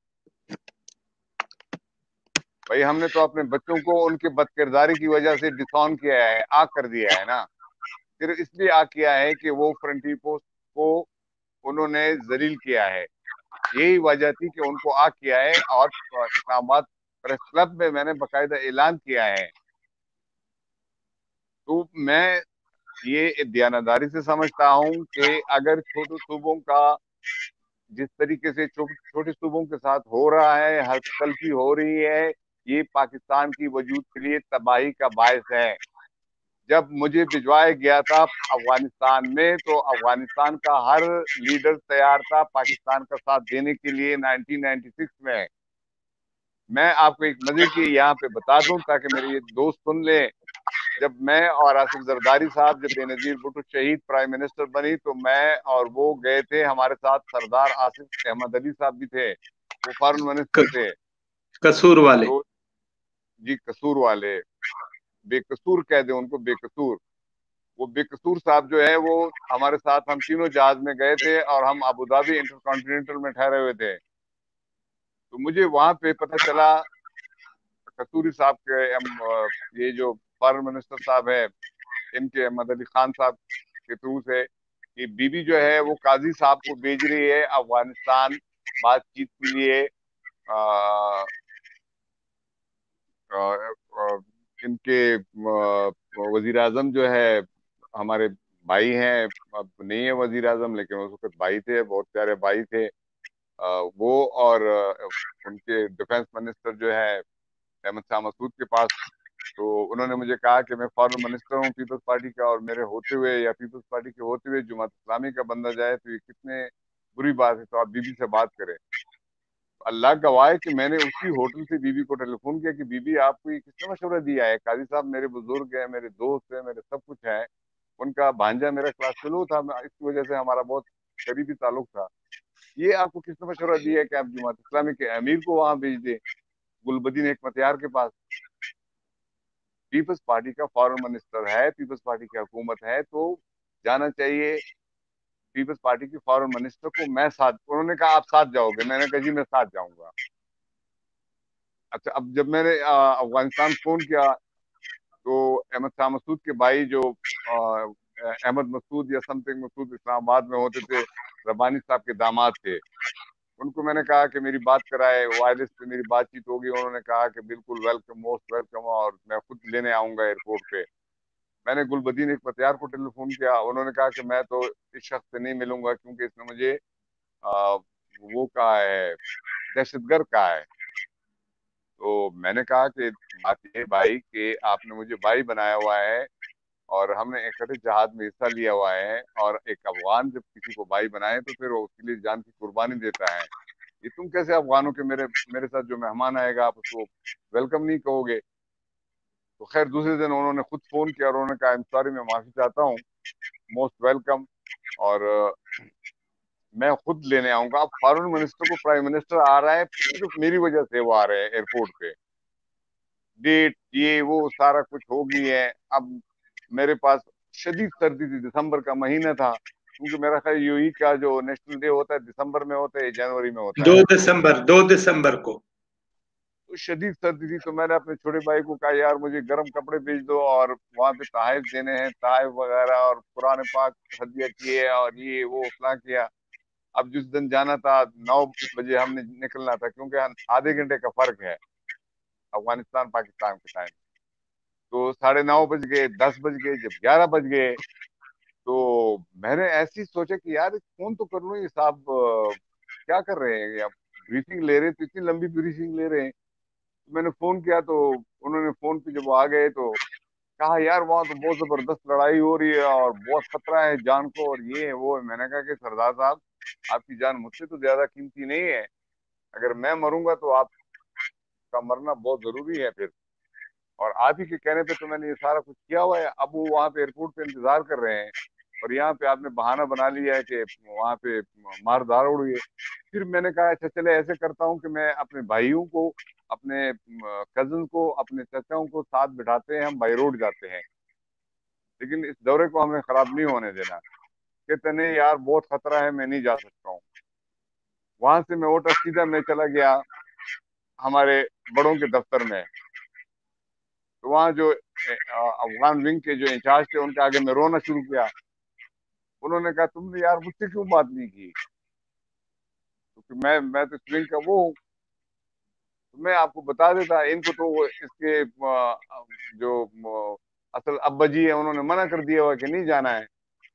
भाई हमने तो अपने बच्चों को उनके बदकिरदारी की वजह से डिसऑन किया है, आग कर दिया है ना। सिर्फ इसलिए आग किया है कि वो फ्रंटी पोस्ट को उन्होंने जलील किया है, यही वजह थी कि उनको आग किया है। और इस्लामाबाद प्रेस क्लब में मैंने बकायदा ऐलान किया है। तो मैं ये दयानतदारी से समझता हूँ कि अगर छोटे सूबों का जिस तरीके से छो, छोटे सूबों के साथ हो रहा है, हर तलफी हो रही है, ये पाकिस्तान की वजूद के लिए तबाही का बायस है। जब मुझे भिजवाया गया था अफगानिस्तान में, तो अफगानिस्तान का हर लीडर तैयार था पाकिस्तान का साथ देने के लिए नाइनटीन नाइंटी सिक्स में। मैं आपको एक मजे की यहाँ पे बता दूं ताकि मेरे ये दोस्त सुन ले। जब मैं और आसिफ जरदारी साहब, जब बेनजीर भुट्टो शहीद प्राइम मिनिस्टर बनी, तो मैं और वो गए थे, हमारे साथ सरदार आसिफ अहमद अली साहब भी थे, वो फॉरेन मिनिस्टर क, थे। कसूर वाले। तो जी कसूर वाले, बेकसूर कह दे उनको, बेकसूर। वो बेकसूर साहब जो है वो हमारे साथ, हम तीनों जहाज में गए थे और हम अबू धाबी इंटरकॉन्टिनेंटल में ठहरे हुए थे। तो मुझे वहां पे पता चला कसूरी साहब के हम, अ, ये जो फॉरेन मिनिस्टर साहब है, इनके अहमद अली खान साहब के थ्रू से, कि बीबी जो है वो काजी साहब को भेज रही है अफगानिस्तान बातचीत के लिए। आ, आ, आ, इनके वजीर आजम जो है, हमारे भाई हैं, अब नहीं है वजीर आजम, लेकिन उस वक्त भाई थे, बहुत प्यारे भाई थे। आ, वो और आ, उनके डिफेंस मिनिस्टर जो है अहमद शाह मसूद के पास। तो उन्होंने मुझे कहा कि मैं फॉरेन मिनिस्टर हूँ पीपल्स पार्टी का, और मेरे होते हुए या पीपल्स पार्टी के होते हुए जमात इस्लामी का बंदा जाए तो ये कितने बुरी बात है, तो आप बीबी से बात करें। तो अल्लाह गवाह है कि मैंने उसी होटल से बीबी को टेलीफोन किया कि बीबी आपको ये किसने मशवरा दिया है? काजी साहब मेरे बुजुर्ग हैं, मेरे दोस्त हैं, मेरे सब कुछ है। उनका भांजा मेरा क्लास फेलो था, मैं इसकी वजह से हमारा बहुत करीबी ताल्लुक था। ये आपको किसने मशवरा दिया है कि आप जमात इस्लामी के अमीर को वहां भेज दे, गुलबदीन हकमतयार के पास? पीपल्स पार्टी का फॉरेन मिनिस्टर है, पीपल्स पार्टी की हुकूमत है, तो जाना चाहिए पीपल्स पार्टी की फॉरेन मिनिस्टर को। मैं साथ, उन्होंने कहा आप साथ जाओगे, मैंने कहा जी मैं साथ जाऊंगा। अच्छा, अब जब मैंने अ, अफगानिस्तान फोन किया, तो अहमद शाह मसूद के भाई जो अ, अहमद मसूद या समथिंग मसूद इस्लामाबाद में होते थे, रबानी साहब के दामाद थे, उनको मैंने कहा कि मेरी बात कराए, वायरलेस पे मेरी बातचीत होगी। उन्होंने कहा कि बिल्कुल वेलकम, मोस्ट वेलकम, और मैं खुद लेने आऊंगा एयरपोर्ट पे। मैंने गुलबदीन इख्तियार को टेलीफोन किया, उन्होंने कहा कि मैं तो इस शख्स से नहीं मिलूंगा क्योंकि इसने मुझे आ, वो कहा है, दहशतगर्द कहा है। तो मैंने कहा कि बात ये है भाई कि आपने मुझे भाई बनाया हुआ है, और हमने इकट्ठे जहाद में हिस्सा लिया हुआ है, और एक अफगान जब किसी को भाई बनाए तो फिर वो उसके लिए जान की कुर्बानी देता है। ये तुम कैसे अफगानों के, मेरे मेरे साथ जो मेहमान आएगा आप उसको वेलकम नहीं कहोगे? तो खैर दूसरे दिन उन्होंने खुद फोन किया और उन्होंने कहा आई एम सॉरी, मैं माफी चाहता हूँ, मोस्ट वेलकम, और अ, मैं खुद लेने आऊंगा। अब फॉरेन मिनिस्टर को प्राइम मिनिस्टर आ रहा है, सिर्फ मेरी वजह से वो आ रहे हैं एयरपोर्ट पे। डेट ये वो सारा कुछ हो गई है। अब मेरे पास शदीद सर्दी थी, दिसंबर का महीना था, क्योंकि मेरा ख्याल यूई का जो नेशनल डे होता है दिसंबर में होता है, जनवरी में होता दो है। दिसंबर दो दिसंबर को। तो शदीद सर्दी थी, तो मैंने अपने छोटे भाई को कहा यार मुझे गर्म कपड़े भेज दो, और वहां पे तहाइफ देने हैं, तहाइफ वगैरह, और कुरान पाक हदिया किए, और ये वो फलां किया। अब जिस दिन जाना था, नौ बजे हमने निकलना था, क्योंकि आधे घंटे का फर्क है अफगानिस्तान पाकिस्तान के टाइम। तो साढ़े नौ बज गए, दस बज गए, जब ग्यारह बज गए, तो मैंने ऐसी सोचा कि यार फोन तो कर लूं, ये साहब अ, क्या कर रहे हैं, या ब्रीफिंग ले रहे हैं, तो इतनी लंबी ब्रीफिंग ले रहे हैं। میں نے فون کیا تو انہوں نے فون پہ جب وہ آ گئے تو کہا یار وہاں تو بہت زبردست لڑائی ہو رہی ہے اور بہت خطرہ ہے جان کو اور یہ ہے وہ ہے۔ میں نے کہا کہ سردار صاحب آپ کی جان مجھ سے تو زیادہ قیمتی نہیں ہے، اگر میں مروں گا تو آپ کا مرنا بہت ضروری ہے پھر، اور آپ ہی کے کہنے پہ تو میں نے یہ سارا کچھ کیا ہوا ہے۔ اب وہ وہاں پہ ایئرپورٹ پہ انتظار کر رہے ہیں اور یہاں پہ آپ نے بہانہ بنا لیا ہے کہ وہاں پہ مار دھاڑ ہو رہی ہے۔ پھر میں نے کہا اچھا چلے ایسے کرتا ہوں کہ میں اپنے بھائیوں کو، اپنے کزن کو، اپنے چچاؤں کو ساتھ بٹھاتے ہیں، ہم بائی روڈ جاتے ہیں، لیکن اس دورے کو ہمیں خراب نہیں ہونے دینا۔ کہتے نہیں یار بہت خطرہ ہے، میں نہیں جا سکتا ہوں۔ وہاں سے میں اٹھا سیدھا میں چلا گیا ہمارے بڑوں کے دفتر میں، تو وہاں جو افغان ونگ کے جو انچارج تھے ان کے آگے میں رونا شروع کیا۔ انہوں نے کہا تم نے یار مجھ سے کیوں بات نہیں کی، کیونکہ میں میں تو اس ونگ کا وہ ہوں، میں آپ کو بتا دیتا۔ ان کو تو وہ اس کے جو اصل ابا جی ہے انہوں نے منع کر دیا ہوا کہ نہیں جانا ہے،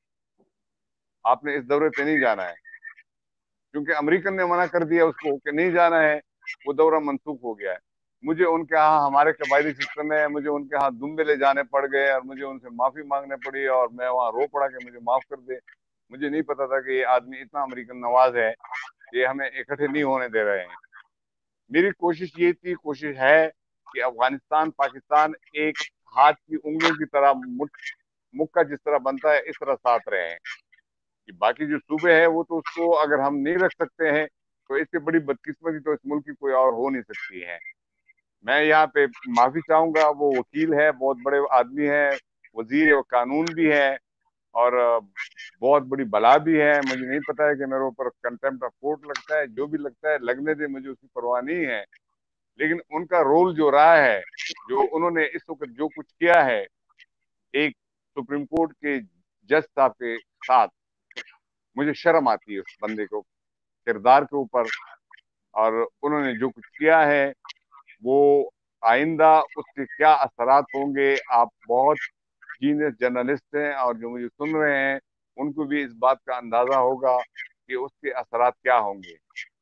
آپ نے اس دورے پہ نہیں جانا ہے، کیونکہ امریکن نے منع کر دیا اس کو کہ نہیں جانا ہے، وہ دورہ منسوخ ہو گیا ہے۔ مجھے ان کے ہاں ہمارے قبائلی سسٹم ہے، مجھے ان کے ہاں دمبے لے جانے پڑ گئے اور مجھے ان سے معافی مانگنے پڑی اور میں وہاں رو پڑا کہ مجھے معاف کر دے۔ مجھے نہیں پتا تھا کہ یہ آدمی اتنا امریکن نواز ہے کہ یہ ہمیں اکٹھے نہیں ہونے دے رہے ہیں۔ میری کوشش یہ تھی، کوشش ہے کہ افغانستان پاکستان ایک ہاتھ کی انگلیوں کی طرح مکہ جس طرح بنتا ہے اس طرح ساتھ رہے ہیں، کہ باقی جو صوبے ہیں وہ تو اس کو اگر ہم نہیں رکھ سکتے ہیں تو اس سے بڑی بدقسمتی تو اس ملک کی کوئی اور ہو نہیں سکتی ہے۔ میں یہاں پہ معافی چاہوں گا، وہ وکیل ہے، بہت بڑے آدمی ہے، وزیر و قانون بھی ہے اور بہت بڑی بلا بھی ہے۔ مجھے نہیں پتا ہے کہ میرے اوپر کنٹمپٹ آف کورٹ لگتا ہے، جو بھی لگتا ہے لگنے دے، مجھے اس کی پرواہ نہیں ہے، لیکن ان کا رول جو رہا ہے، جو انہوں نے اس وقت جو کچھ کیا ہے ایک سپریم کورٹ کے جج صاحب کے ساتھ، مجھے شرم آتی ہے اس بندے کو کردار کے اوپر، اور انہوں نے جو کچھ کیا ہے وہ آئندہ اس کے کیا اثرات ہوں گے۔ آپ بہت جینیس جرنلسٹ ہیں اور جو مجھے سن رہے ہیں ان کو بھی اس بات کا اندازہ ہوگا کہ اس کے اثرات کیا ہوں گے۔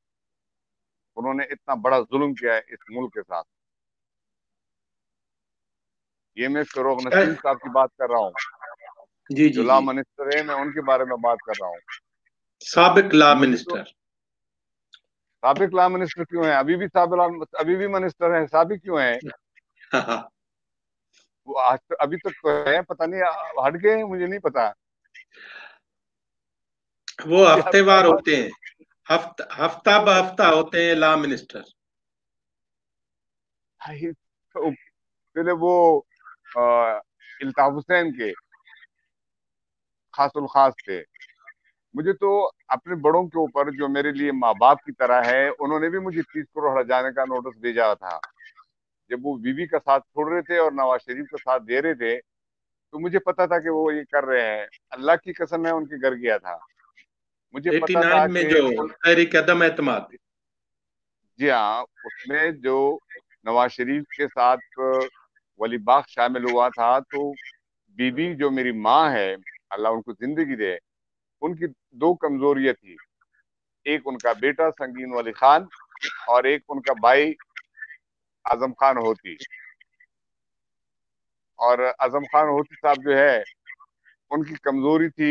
انہوں نے اتنا بڑا ظلم کیا ہے اس ملک کے ساتھ۔ یہ میں فروغ نسیم صاحب کی بات کر رہا ہوں، جی جو جی لا جی، منسٹر ہے، میں ان کے بارے میں بات کر رہا ہوں۔ سابق لا مجھے تو منسٹر۔ سابق لا منسٹر کیوں ہیں؟ ابھی بھی سابق ابھی بھی منسٹر ہیں، سابق کیوں ہیں؟ وہ آج تک ابھی تک تو ہے، پتہ نہیں ہٹ گئے ہیں، مجھے نہیں پتا۔ وہ آپ ہفتے کیا وار بات ہوتے ہیں، ہفتہ ہفتہ بہ ہفتہ ہوتے ہیں لا منسٹر۔ ہے؟ تو پہلے وہ الطاف حسین کے خاص الخاص تھے۔ مجھے تو اپنے بڑوں کے اوپر جو میرے لیے ماں باپ کی طرح ہے، انہوں نے بھی مجھے تیس کروڑ ہٹانے کا نوٹس بھیجا تھا جب وہ بیوی کا ساتھ چھوڑ رہے تھے اور نواز شریف کا ساتھ دے رہے تھے، تو مجھے پتا تھا کہ وہ یہ کر رہے ہیں۔ اللہ کی قسم میں ان کے گھر گیا تھا، مجھے ایٹی پتا تھا نائن میں کہ جو ان تحریک عدم اعتماد۔ جی ہاں، اس میں جو نواز شریف کے ساتھ ولی باغ شامل ہوا تھا، تو بی بی جو میری ماں ہے، اللہ ان کو زندگی دے، ان کی دو کمزوریاں تھی، ایک ان کا بیٹا سنگین ولی خان اور ایک ان کا بھائی اعظم خان ہوتی۔ اور اعظم خان ہوتی صاحب جو ہے ان کی کمزوری تھی،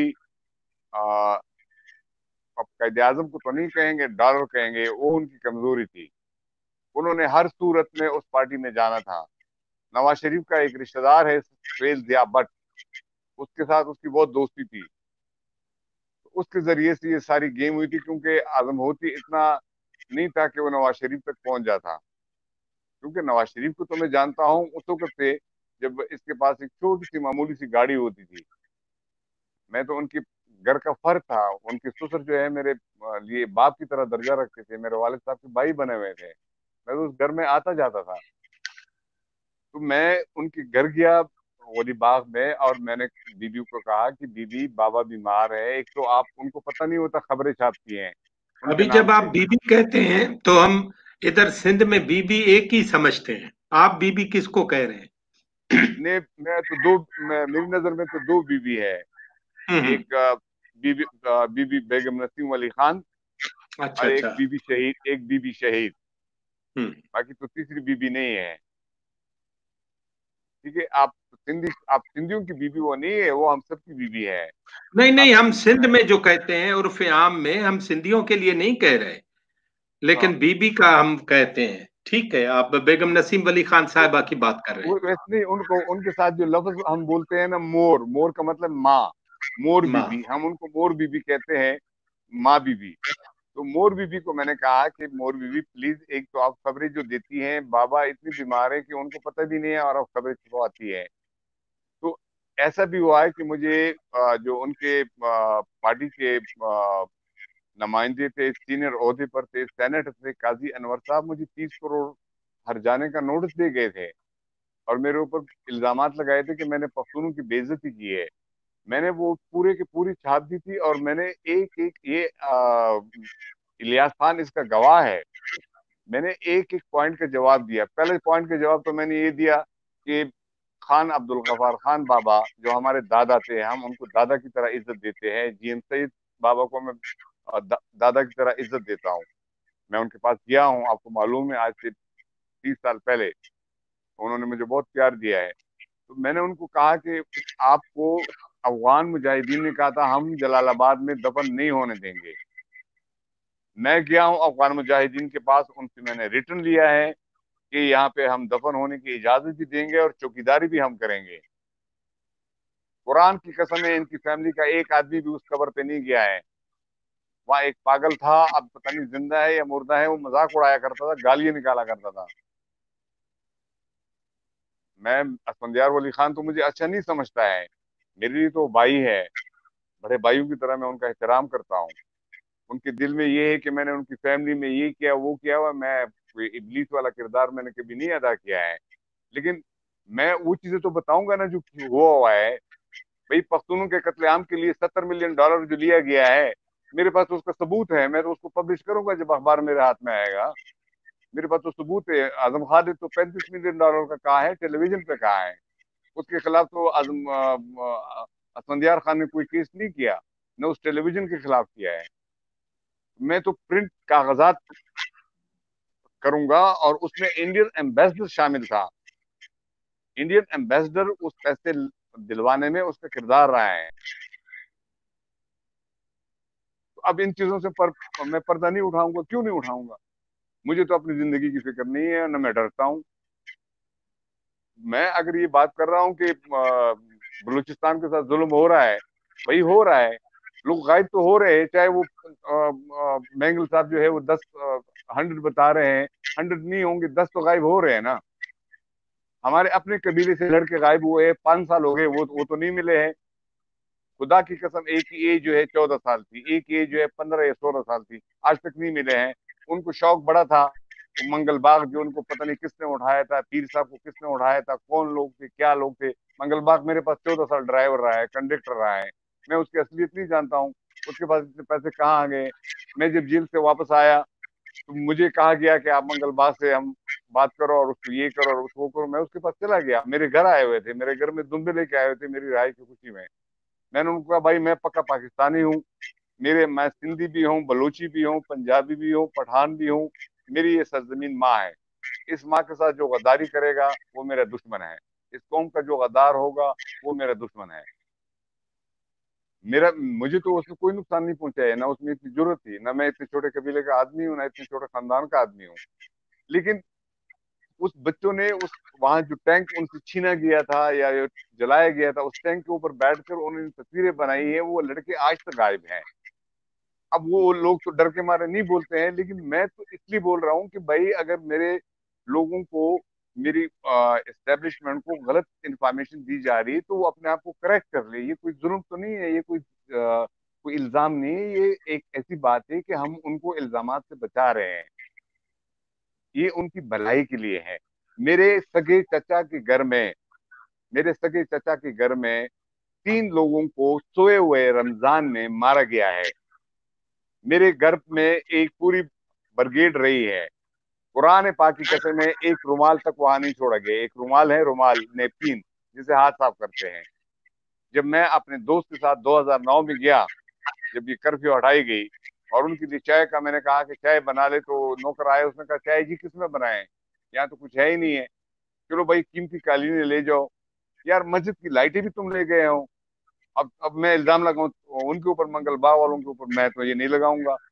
اب قائد اعظم کو تو نہیں کہیں گے، ڈالر کہیں گے، وہ ان کی کمزوری تھی۔ انہوں نے ہر صورت میں اس پارٹی میں جانا تھا۔ نواز شریف کا ایک رشتہ دار ہے فیض ضیاء بٹ، اس کے ساتھ اس کی بہت دوستی تھی، اس کے ذریعے سے یہ ساری گیم ہوئی تھی، کیونکہ اعظم ہوتی اتنا نہیں تھا کہ وہ نواز شریف تک پہنچ جاتا، کیونکہ نواز شریف کو تو میں جانتا ہوں اس وقت سے جب اس کے پاس ایک چھوٹی سی معمولی سی گاڑی ہوتی تھی۔ میں تو ان کی گھر کا فرد تھا، ان کے سسر جو ہے میرے لیے باپ کی طرح درجہ رکھتے تھے، میرے والد صاحب کے بھائی بنے ہوئے تھے، میں تو اس گھر میں آتا جاتا تھا۔ تو میں ان کے گھر گیا ولی باغ میں، اور میں نے بی بی کو کہا کہ بی بی بابا بیمار ہے۔ ایک تو آپ ان کو پتہ نہیں ہوتا خبریں چھاپتی ہیں ان کے ابھی نام جب آپ سے۔ بی بی کہتے ہیں تو ہم ادھر سندھ میں بی بی ایک ہی سمجھتے ہیں، آپ بی بی کس کو کہہ رہے ہیں؟ نے میں تو دو میں میری نظر میں تو دو بی بی ہے، ہوں، ایک بی بی بی بی بیگم نسیم علی خان اچھا اور ایک اچھا، بی بی شہید، ایک بی بی شہید۔ हम्म। बाकी तो तीसरी बीबी नहीं है। ठीक है, आप सिंधी, आप सिंधियों की बीबी वो नहीं है, वो हम सबकी बीबी है। नहीं आप नहीं, हम सिंध में जो कहते हैं उर्फ आम में, हम सिंधियों के लिए नहीं कह रहे, हाँ, लेकिन बीबी का हम कहते हैं। ठीक है, आप बेगम नसीम अली खान तो साहिबा की बात कर रहे वो हैं। वैसे नहीं, उनको उनके साथ जो लफ्ज हम बोलते हैं ना, मोर, मोर का मतलब माँ, मोर माँ। बीबी, हम उनको मोर बीबी कहते हैं, माँ बीबी। तो मोर बीबी को मैंने कहा कि मोर बीबी प्लीज, एक तो आप खबरें जो देती हैं, बाबा इतनी बीमार है कि उनको पता भी नहीं है और आप खबरें छुपवाती है। तो ऐसा भी हुआ है कि मुझे अ, जो उनके अ, पार्टी के अ, नुमाइंदे थे, सीनियर ओहदे पर थे, सेनेटर थे, काजी अनवर साहब, मुझे तीस करोड़ हर जाने का नोटिस दे गए थे और मेरे ऊपर इल्जामात लगाए थे कि मैंने पख्तूनों की बेइज्जती की है। मैंने वो पूरे की पूरी छाप दी थी और मैंने एक एक ये आ, इलियास खान इसका गवाह है, मैंने एक एक पॉइंट का जवाब दिया। पहले पॉइंट का जवाब तो मैंने ये दिया कि खान अब्दुल गफार खान बाबा जो हमारे दादा थे, हम उनको दादा की तरह इज्जत देते हैं। जी एम सईद बाबा को मैं अ, दा, दादा की तरह इज्जत देता हूँ। मैं उनके पास गया हूँ, आपको मालूम है, आज से तीस साल पहले उन्होंने मुझे बहुत प्यार दिया है। तो मैंने उनको कहा कि आपको अफगान मुजाहिदीन ने कहा था हम जलालाबाद में दफन नहीं होने देंगे। मैं गया हूँ अफगान मुजाहिदीन के पास, उनसे मैंने रिटर्न लिया है कि यहाँ पे हम दफन होने की इजाजत भी देंगे और चौकीदारी भी हम करेंगे। कुरान की कसम है, इनकी फैमिली का एक आदमी भी उस कब्र पे नहीं गया है। वहाँ एक पागल था, अब पता नहीं जिंदा है या मुर्दा है, वो मजाक उड़ाया करता था, गालियां निकाला करता था। मैं असफंदियार वली खान तो मुझे अच्छा नहीं समझता है, मेरे लिए तो भाई है, बड़े भाइयों की तरह मैं उनका एहतराम करता हूँ। उनके दिल में ये है कि मैंने उनकी फैमिली में ये किया वो किया हुआ, मैं कोई इबलीस वाला किरदार मैंने कभी नहीं अदा किया है। लेकिन मैं वो चीजें तो बताऊंगा ना जो हुआ हुआ है। भाई पख्तूनों के कत्लेआम के लिए सत्तर मिलियन डॉलर जो लिया गया है, मेरे पास तो उसका सबूत है, मैं तो उसको पब्लिश करूंगा जब अखबार मेरे हाथ में आएगा। मेरे पास तो सबूत है। आजम खान ने तो पैंतीस मिलियन डॉलर का कहा है, टेलीविजन पे कहा है। उसके खिलाफ तो आजम असफंदियार खान ने कोई केस नहीं किया, न उस टेलीविजन के खिलाफ किया है। मैं तो प्रिंट कागजात करूंगा और उसमें इंडियन एम्बेसडर शामिल था। इंडियन एम्बेसडर उस पैसे दिलवाने में उसका किरदार रहा है। तो अब इन चीजों से पर, मैं पर्दा नहीं उठाऊंगा, क्यों नहीं उठाऊंगा? मुझे तो अपनी जिंदगी की फिक्र नहीं है, न मैं डरता हूँ। मैं अगर ये बात कर रहा हूँ कि अ, बलूचिस्तान के साथ जुल्म हो रहा है, वही हो रहा है। लोग गायब तो हो रहे हैं, चाहे वो अ, अ, मैंगल साहब जो है वो दस हंड्रेड बता रहे हैं, हंड्रेड नहीं होंगे, दस तो गायब हो रहे हैं ना। हमारे अपने कबीले से लड़के गायब हुए हैं, पांच साल हो गए, वो वो तो नहीं मिले हैं। खुदा की कसम, एक की एज जो है चौदह साल थी, एक की एज जो है पंद्रह या सोलह साल थी, आज तक नहीं मिले हैं। उनको शौक बड़ा था, वो मंगल बाग जो उनको पता नहीं किसने उठाया था, पीर साहब को किसने उठाया था, कौन लोग थे, क्या लोग थे। मंगल बाग मेरे पास चौदह साल ड्राइवर रहा है, कंडक्टर रहा है, मैं उसकी असलियत नहीं जानता हूँ। उसके पास इतने पैसे कहाँ आ गए? मैं जब जेल से वापस आया तो मुझे कहा गया कि आप मंगल बाग से हम बात करो और उसको ये करो और उसको करो। मैं उसके पास चला गया, मेरे घर आए हुए थे, मेरे घर में दुम्बे लेके आए हुए थे मेरी रिहाई की खुशी में। मैंने उनको कहा भाई मैं पक्का पाकिस्तानी हूँ, मेरे मैं सिंधी भी हूँ, बलूची भी हूँ, पंजाबी भी हूँ, पठान भी हूँ, मेरी ये सरजमीन माँ है। इस माँ के साथ जो गद्दारी करेगा वो मेरा दुश्मन है, इस कौम का जो गद्दार होगा वो मेरा दुश्मन है। मेरा मुझे तो उसमें कोई नुकसान नहीं पहुंचा है, ना उसमें इतनी जरूरत थी, ना मैं इतने छोटे कबीले का आदमी हूँ, ना इतने छोटे खानदान का आदमी हूँ। लेकिन उस बच्चों ने उस वहां जो टैंक उनसे छीना गया था या जो जलाया गया था, उस टैंक के ऊपर बैठकर उन्होंने तस्वीरें बनाई है, वो लड़के आज तक गायब हैं। अब वो लोग तो डर के मारे नहीं बोलते हैं, लेकिन मैं तो इसलिए बोल रहा हूँ कि भाई अगर मेरे लोगों को, मेरी एस्टेब्लिशमेंट को गलत इंफॉर्मेशन दी जा रही है तो वो अपने आप को करेक्ट कर ले। ये कोई जुर्म तो नहीं है, ये कोई आ, कोई इल्जाम नहीं है, ये एक ऐसी बात है कि हम उनको इल्जामात से बचा रहे हैं, ये उनकी भलाई के लिए है। मेरे सगे चचा के घर में, मेरे सगे चचा के घर में तीन लोगों को सोए हुए रमजान में मारा गया है। मेरे घर में एक पूरी ब्रिगेड रही है। कुरान पाक की कसम है, एक रुमाल तक वहां नहीं छोड़ा गया। एक रुमाल है, रुमाल नेपकिन, जिसे हाथ साफ करते हैं। जब मैं अपने दोस्त के साथ दो हज़ार नौ में गया, जब ये कर्फ्यू हटाई गई, اور ان کے لیے چائے کا میں نے کہا کہ چائے بنا لے، تو نوکر آئے، اس نے کہا چائے جی کس میں بنائیں، یہاں تو کچھ ہے ہی نہیں ہے، چلو بھائی قیمتی قالینیں لے جاؤ۔ یار مسجد کی لائٹیں بھی تم لے گئے ہو، اب اب میں الزام لگاؤں ان کے اوپر، منگل باغ والوں کے اوپر، میں تو یہ نہیں لگاؤں گا،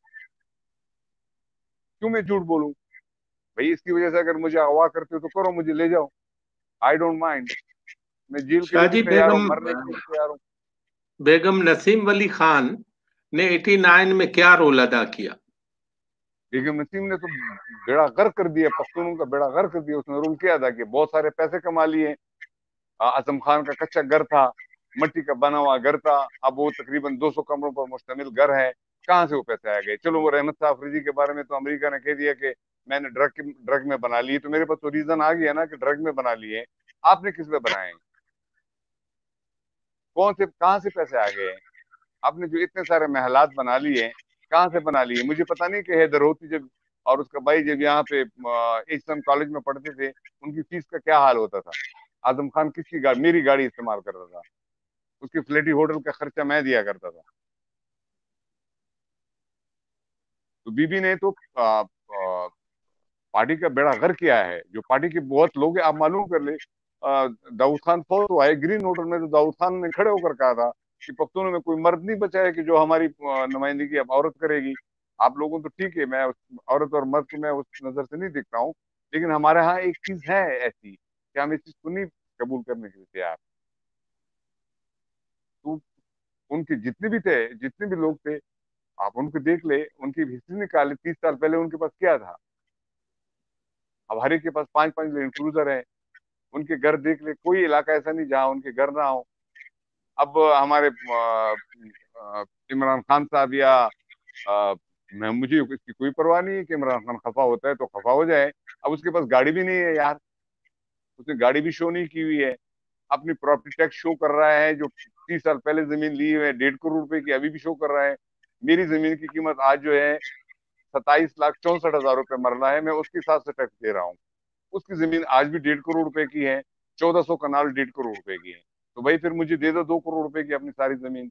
کیوں میں جھوٹ بولوں؟ بھائی اس کی وجہ سے اگر مجھے اغوا کرتے ہو تو کرو، مجھے لے جاؤ، آئی ڈونٹ مائنڈ، میں جیل کے شاہ لیے بھی جی، تیار بیگم ہوں، مرنے کے لیے بھی تیار ہوں۔ بیگم نسیم ولی خان نے ایٹی نائن میں کیا رول ادا کیا؟ بیگم نسیم نے تو بیڑا غرق کر دیا، پختونوں کا بیڑا غرق کر دیا، اس نے رول کیا ادا کیا، بہت سارے پیسے کما لیے۔ اعظم خان کا کچا گھر تھا، مٹی کا بنا ہوا گھر تھا، اب وہ تقریباً دو سو کمروں پر مشتمل گھر ہے، کہاں سے وہ پیسے آ گئے؟ چلو وہ رحمت صاحب فریدی کے بارے میں تو امریکہ نے کہہ دیا کہ میں نے ڈرگ ڈرگ میں بنا لی، تو میرے پاس تو ریزن آ گیا نا کہ ڈرگ میں بنا لیے، آپ نے کس میں بنائے؟ کون سے کہاں سے پیسے آ گئے؟ آپ نے جو اتنے سارے محلات بنا لیے کہاں سے بنا لیے؟ مجھے پتا نہیں کہ حیدر ہوتی جب اور اس کا بھائی جب یہاں پہ ایچ کالج میں پڑھتے تھے، ان کی فیس کا کیا حال ہوتا تھا؟ اعظم خان کس کی گاڑی؟ میری گاڑی استعمال کرتا تھا، اس کی فلیٹی ہوٹل کا خرچہ میں دیا کرتا تھا۔ تو بی بی نے تو پارٹی کا بیڑا غرق کیا ہے، جو پارٹی کے بہت لوگ ہیں، آپ معلوم کر لیں، داؤد خان فوت ہوا ہے، گرین ہوٹل میں تو داؤد خان نے کھڑے ہو کر کہا تھا کہ پختونوں میں کوئی مرد نہیں بچا ہے کہ جو ہماری نمائندگی اب عورت کرے گی۔ آپ لوگوں تو ٹھیک ہے، میں عورت اور مرد کو میں اس نظر سے نہیں دیکھتا ہوں، لیکن ہمارے ہاں ایک چیز ہے ایسی کہ ہم اس چیز کو نہیں قبول کرنے کے لیے تیار۔ تو ان کے جتنے بھی تھے، جتنے بھی لوگ تھے، آپ ان کو دیکھ لے، ان کی ہسٹری نکالے، تیس سال پہلے ان کے پاس کیا تھا۔ اب ہر ایک کے پاس پانچ پانچ لینڈ کروزر ہے، ان کے گھر دیکھ لے، کوئی علاقہ ایسا نہیں جہاں ان کے گھر نہ ہو۔ اب ہمارے عمران خان صاحب یا میں مجھے اس کی کوئی پرواہ نہیں ہے کہ عمران خان خفا ہوتا ہے تو خفا ہو جائے، اب اس کے پاس گاڑی بھی نہیں ہے یار، اس نے گاڑی بھی شو نہیں کی ہوئی ہے، اپنی پراپرٹی ٹیکس شو کر رہا ہے، جو تیس سال پہلے زمین لی ہوئی ہے ڈیڑھ کروڑ روپے کی، ابھی بھی شو کر رہا ہے۔ میری زمین کی قیمت آج جو ہے ستائیس لاکھ چونسٹھ ہزار روپے مرلہ ہے، میں اس کے حساب سے ٹیکس دے رہا ہوں، اس کی زمین آج بھی ڈیڑھ کروڑ روپے کی ہے، چودہ سو کنال ڈیڑھ کروڑ روپے کی ہے، تو بھائی پھر مجھے دے دو دو کروڑ روپے کی اپنی ساری زمین۔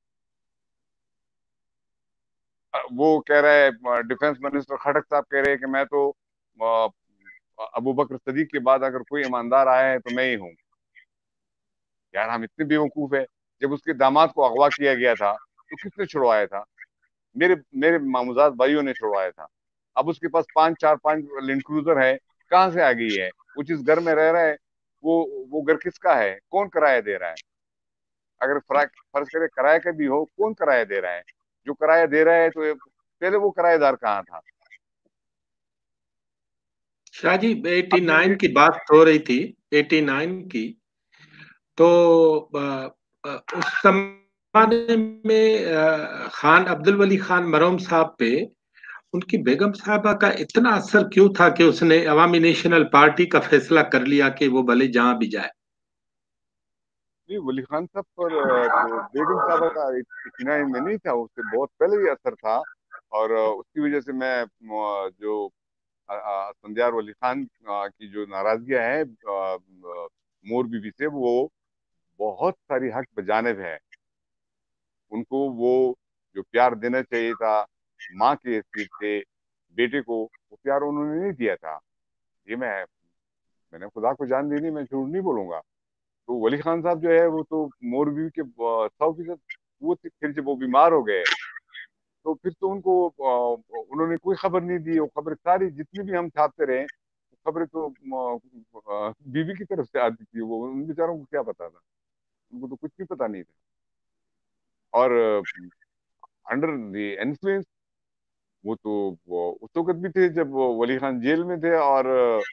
وہ کہہ رہے ہیں ڈیفنس منسٹر خٹک صاحب کہہ رہے ہیں کہ میں تو ابو بکر صدیق کے بعد اگر کوئی ایماندار آیا ہے تو میں ہی ہوں۔ یار ہم اتنے بیوقوف ہے، جب اس کے داماد کو اغوا کیا گیا تھا تو کس نے چھڑوایا تھا؟ میرے میرے ماموزاد بھائیوں نے چھڑوایا تھا۔ اب اس کے پاس پانچ چار پانچ لینڈ کروزر ہے، کہاں سے آ گئی ہے؟ وہ جس گھر میں رہ رہا ہے وہ وہ گھر کس کا ہے؟ کون کرایہ دے رہا ہے؟ اگر فرض کرے کرایہ کا بھی ہو، کون کرایہ دے رہا ہے؟ جو کرایہ دے رہا ہے تو پہلے وہ کرایہ دار کہاں تھا؟ شاہ جی، ایٹی اب نائن یہ کی بات ہو رہی تھی، ایٹی نائن کی، تو اس زمانے میں خان عبد الولی خان مرحوم صاحب پہ ان کی بیگم صاحبہ کا اتنا اثر کیوں تھا کہ اس نے عوامی نیشنل پارٹی کا فیصلہ کر لیا کہ وہ بھلے جہاں بھی جائے؟ نہیں، ولی خان صاحب پر تو بیگم صاحبہ کا اتنا میں نہیں تھا، اس سے بہت پہلے ہی اثر تھا، اور اس کی وجہ سے میں جو اسفندیار ولی خان کی جو ناراضگیاں ہیں مور بی بی سے، وہ بہت ساری حق بجانب ہے، ان کو وہ جو پیار دینا چاہیے تھا ماں کی حیثیت سے بیٹے کو، وہ پیار انہوں نے نہیں دیا تھا۔ یہ میں میں نے خدا کو جان دینی، میں جھوٹ نہیں بولوں گا۔ تو ولی خان صاحب جو ہے وہ تو موربی کے سو فیصد وہ تھے، پھر جب وہ بیمار ہو گئے تو پھر تو ان کو انہوں نے کوئی خبر نہیں دی، وہ خبر ساری جتنی بھی ہم چھاپتے رہے خبریں تو بیوی کی طرف سے آتی تھی، وہ ان بیچاروں کو کیا پتا تھا؟ ان کو تو کچھ بھی پتا نہیں تھا۔ اور انڈر دی انفلوئنس وہ تو اس وقت بھی تھے جب ولی خان جیل میں تھے، اور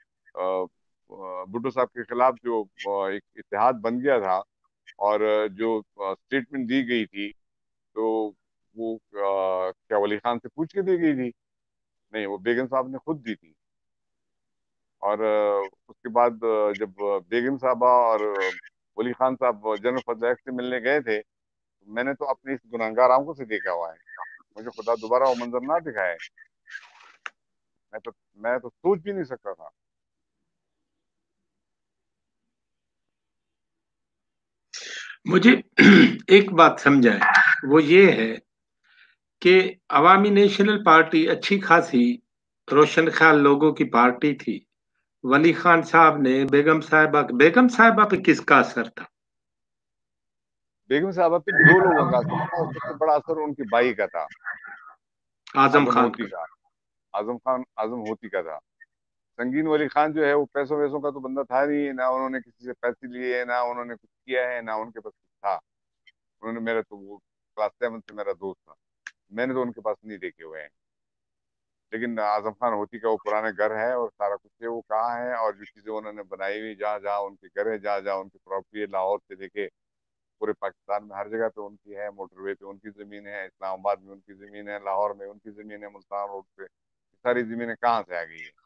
بھٹو صاحب کے خلاف جو ایک اتحاد بن گیا تھا اور جو اسٹیٹمنٹ دی گئی تھی تو وہ کیا ولی خان سے پوچھ کے دی گئی تھی؟ نہیں، وہ بیگم صاحب نے خود دی تھی۔ اور اس کے بعد جب بیگم صاحبہ اور ولی خان صاحب جنرل فضل ایکس سے ملنے گئے تھے، میں نے تو اپنی اس گناہگار آنکھوں سے دیکھا ہوا ہے، مجھے خدا دوبارہ وہ منظر نہ دکھائے، میں تو میں تو سوچ بھی نہیں سکتا تھا۔ مجھے ایک بات سمجھائے، وہ یہ ہے کہ عوامی نیشنل پارٹی اچھی خاصی روشن خیال لوگوں کی پارٹی تھی. ولی خان صاحب نے بیگم صاحبہ بیگم صاحبہ پہ کس کا اثر تھا؟ بیگم صاحبہ پہ دو لوگوں کا اثر تھا، اور سب سے بڑا اثر ان کی بائی کا تھا، اعظم اعظم خان ہوتی کا. کا. اعظم خان اعظم ہوتی کا تھا. سنگین ولی خان جو ہے وہ پیسوں ویسوں کا تو بندہ تھا نہیں، نہ انہوں نے کسی سے پیسے لیے، نہ انہوں نے کچھ کیا ہے، نہ ان کے پاس کچھ تھا. انہوں نے میرا تو وہ کلاس سیون سے میرا دوست تھا، میں نے تو ان کے پاس نہیں دیکھے ہوئے ہیں. لیکن اعظم خان ہوتی کا وہ پرانے گھر ہے اور سارا کچھ ہے وہ کہاں ہے، اور جو چیزیں انہوں نے بنائی ہوئی جہاں جہاں ان کے گھر ہے، جہاں جہاں ان کی پراپرٹی ہے، لاہور سے دیکھے پورے پاکستان میں ہر جگہ پہ ان کی ہے. موٹر وے پہ ان کی زمین ہے، اسلام آباد میں ان کی زمین ہے، لاہور میں ان کی زمین ہے، ملتان روڈ پہ. ساری زمینیں کہاں سے آ گئی ہے؟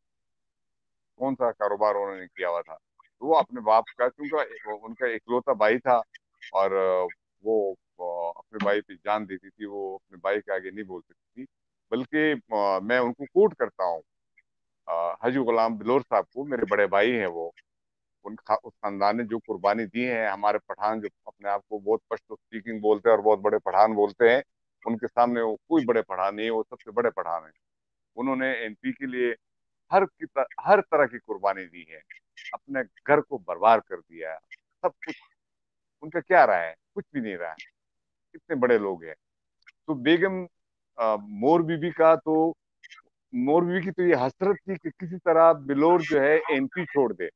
کون سا کاروبار انہوں نے کیا ہوا تھا؟ تو وہ اپنے باپ کا، چونکہ ان کا اکلوتا بھائی تھا، اور وہ اپنے بھائی پہ جان دیتی تھی، وہ اپنے بھائی کے آگے نہیں بول سکتی تھی. بلکہ میں ان کو کوٹ کرتا ہوں حاجی غلام بلور صاحب کو، میرے بڑے بھائی ہیں وہ. ان اس خاندان نے جو قربانی دی ہے، ہمارے پٹھان جو اپنے آپ کو بہت پشتو اسپیکنگ بولتے ہیں اور بہت بڑے پٹھان بولتے ہیں، ان کے سامنے وہ کوئی بڑے پٹھان نہیں ہے، وہ سب سے بڑے پٹھان ہیں. انہوں نے این پی کے لیے ہر ہر طرح کی قربانی دی ہے، اپنے گھر کو برباد کر دیا ہے، سب کچھ. ان کا کیا رہا ہے؟ کچھ بھی نہیں رہا ہے. کتنے بڑے لوگ ہیں. تو بیگم مور بی بی کا تو مور بی بی کی تو یہ حسرت تھی کہ کسی طرح بلور جو ہے این پی چھوڑ دے.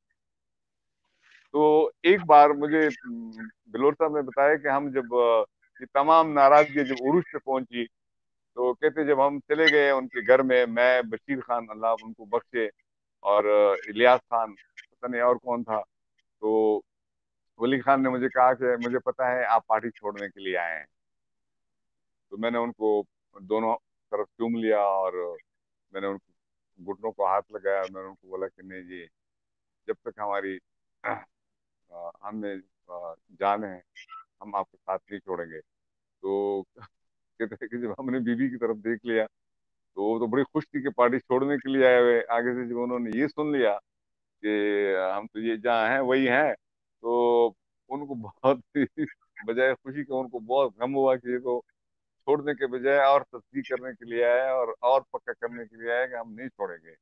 تو ایک بار مجھے بلور صاحب نے بتایا کہ ہم جب یہ تمام ناراضگی جب عروج پہ پہنچی، تو کہتے جب ہم چلے گئے ان کے گھر میں، میں بشیر خان اللہ ان کو بخشے اور الیاس خان پتہ نہیں اور کون تھا، تو ولی خان نے مجھے کہا کہ مجھے پتا ہے آپ پارٹی چھوڑنے کے لیے آئے ہیں. تو میں نے ان کو دونوں طرف چوم لیا اور میں نے ان کو گھٹنوں کو ہاتھ لگایا. میں نے ان کو بولا کہ نہیں جی، جب تک ہماری ہم میں جان ہے ہم آپ کے ساتھ نہیں چھوڑیں گے. تو کہتے ہیں کہ جب ہم نے بیوی کی طرف دیکھ لیا تو وہ تو بڑی خوش تھی کہ پارٹی چھوڑنے کے لیے آئے ہوئے. آگے سے جب انہوں نے یہ سن لیا کہ ہم تو یہ جہاں ہیں وہی ہیں، تو ان کو بہت بجائے خوشی کے ان کو بہت غم ہوا کہ یہ تو چھوڑنے کے بجائے اور تصدیق کرنے کے لیے آیا اور اور پکا کرنے کے لیے آیا کہ ہم نہیں چھوڑیں گے.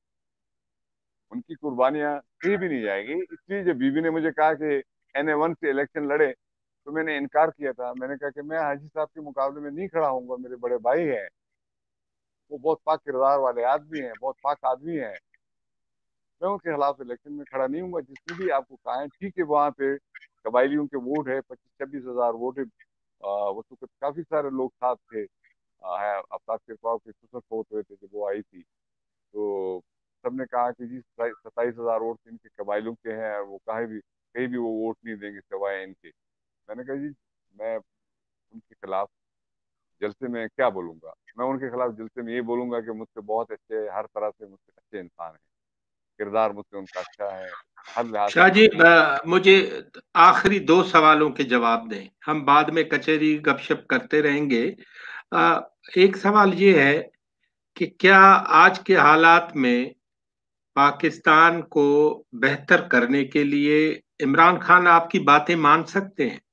ان کی قربانیاں کہیں بھی نہیں جائے گی. اس لیے جب بیوی نے مجھے کہا کہ این اے ون سے الیکشن لڑے تو میں نے انکار کیا تھا. میں نے کہا کہ میں حاجی صاحب کے مقابلے میں نہیں کھڑا ہوں گا، میرے بڑے بھائی ہیں، وہ بہت پاک کردار والے آدمی ہیں، بہت پاک آدمی ہیں، میں ان کے خلاف الیکشن میں کھڑا نہیں ہوں گا. جس نے بھی آپ کو کہا ہے ٹھیک ہے، وہاں پہ قبائلیوں کے ووٹ ہے، پچیس چھبیس ہزار ووٹ ہے، وہ تو کافی سارے لوگ ساتھ تھے. افطاب کرپاؤ کے سسر فوت ہوئے تھے جب وہ آئی تھی، تو سب نے کہا کہ جی ستائیس ہزار ووٹ ان کے قبائلیوں کے ہیں، وہ کہیں بھی کہیں بھی وہ ووٹ نہیں دیں گے سوائے ان کے. میں نے کہا جی میں ان کے خلاف جلسے میں کیا بولوں گا؟ میں ان کے خلاف جلسے میں یہ بولوں گا کہ مجھ سے بہت اچھے، ہر طرح سے مجھ سے اچھے انسان ہیں، کردار مجھ سے ان کا اچھا ہے، ہر لحاظ سے شاہ جی، مجھ سے. مجھے آخری دو سوالوں کے جواب دیں، ہم بعد میں کچہری گپ شپ کرتے رہیں گے. ایک سوال یہ ہے کہ کیا آج کے حالات میں پاکستان کو بہتر کرنے کے لیے عمران خان آپ کی باتیں مان سکتے ہیں؟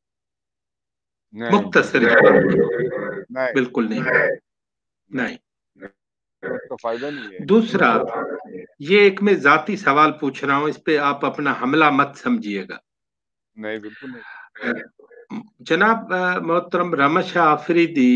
نہیں مختصر بالکل نہیں، بالکل نہیں. نہیں، نہیں. اس کا فائدہ نہیں ہے. دوسرا، یہ ایک میں ذاتی سوال پوچھ رہا ہوں، اس پہ آپ اپنا حملہ مت سمجھیے گا. نہیں بالکل نہیں. جناب محترم رمش آفریدی،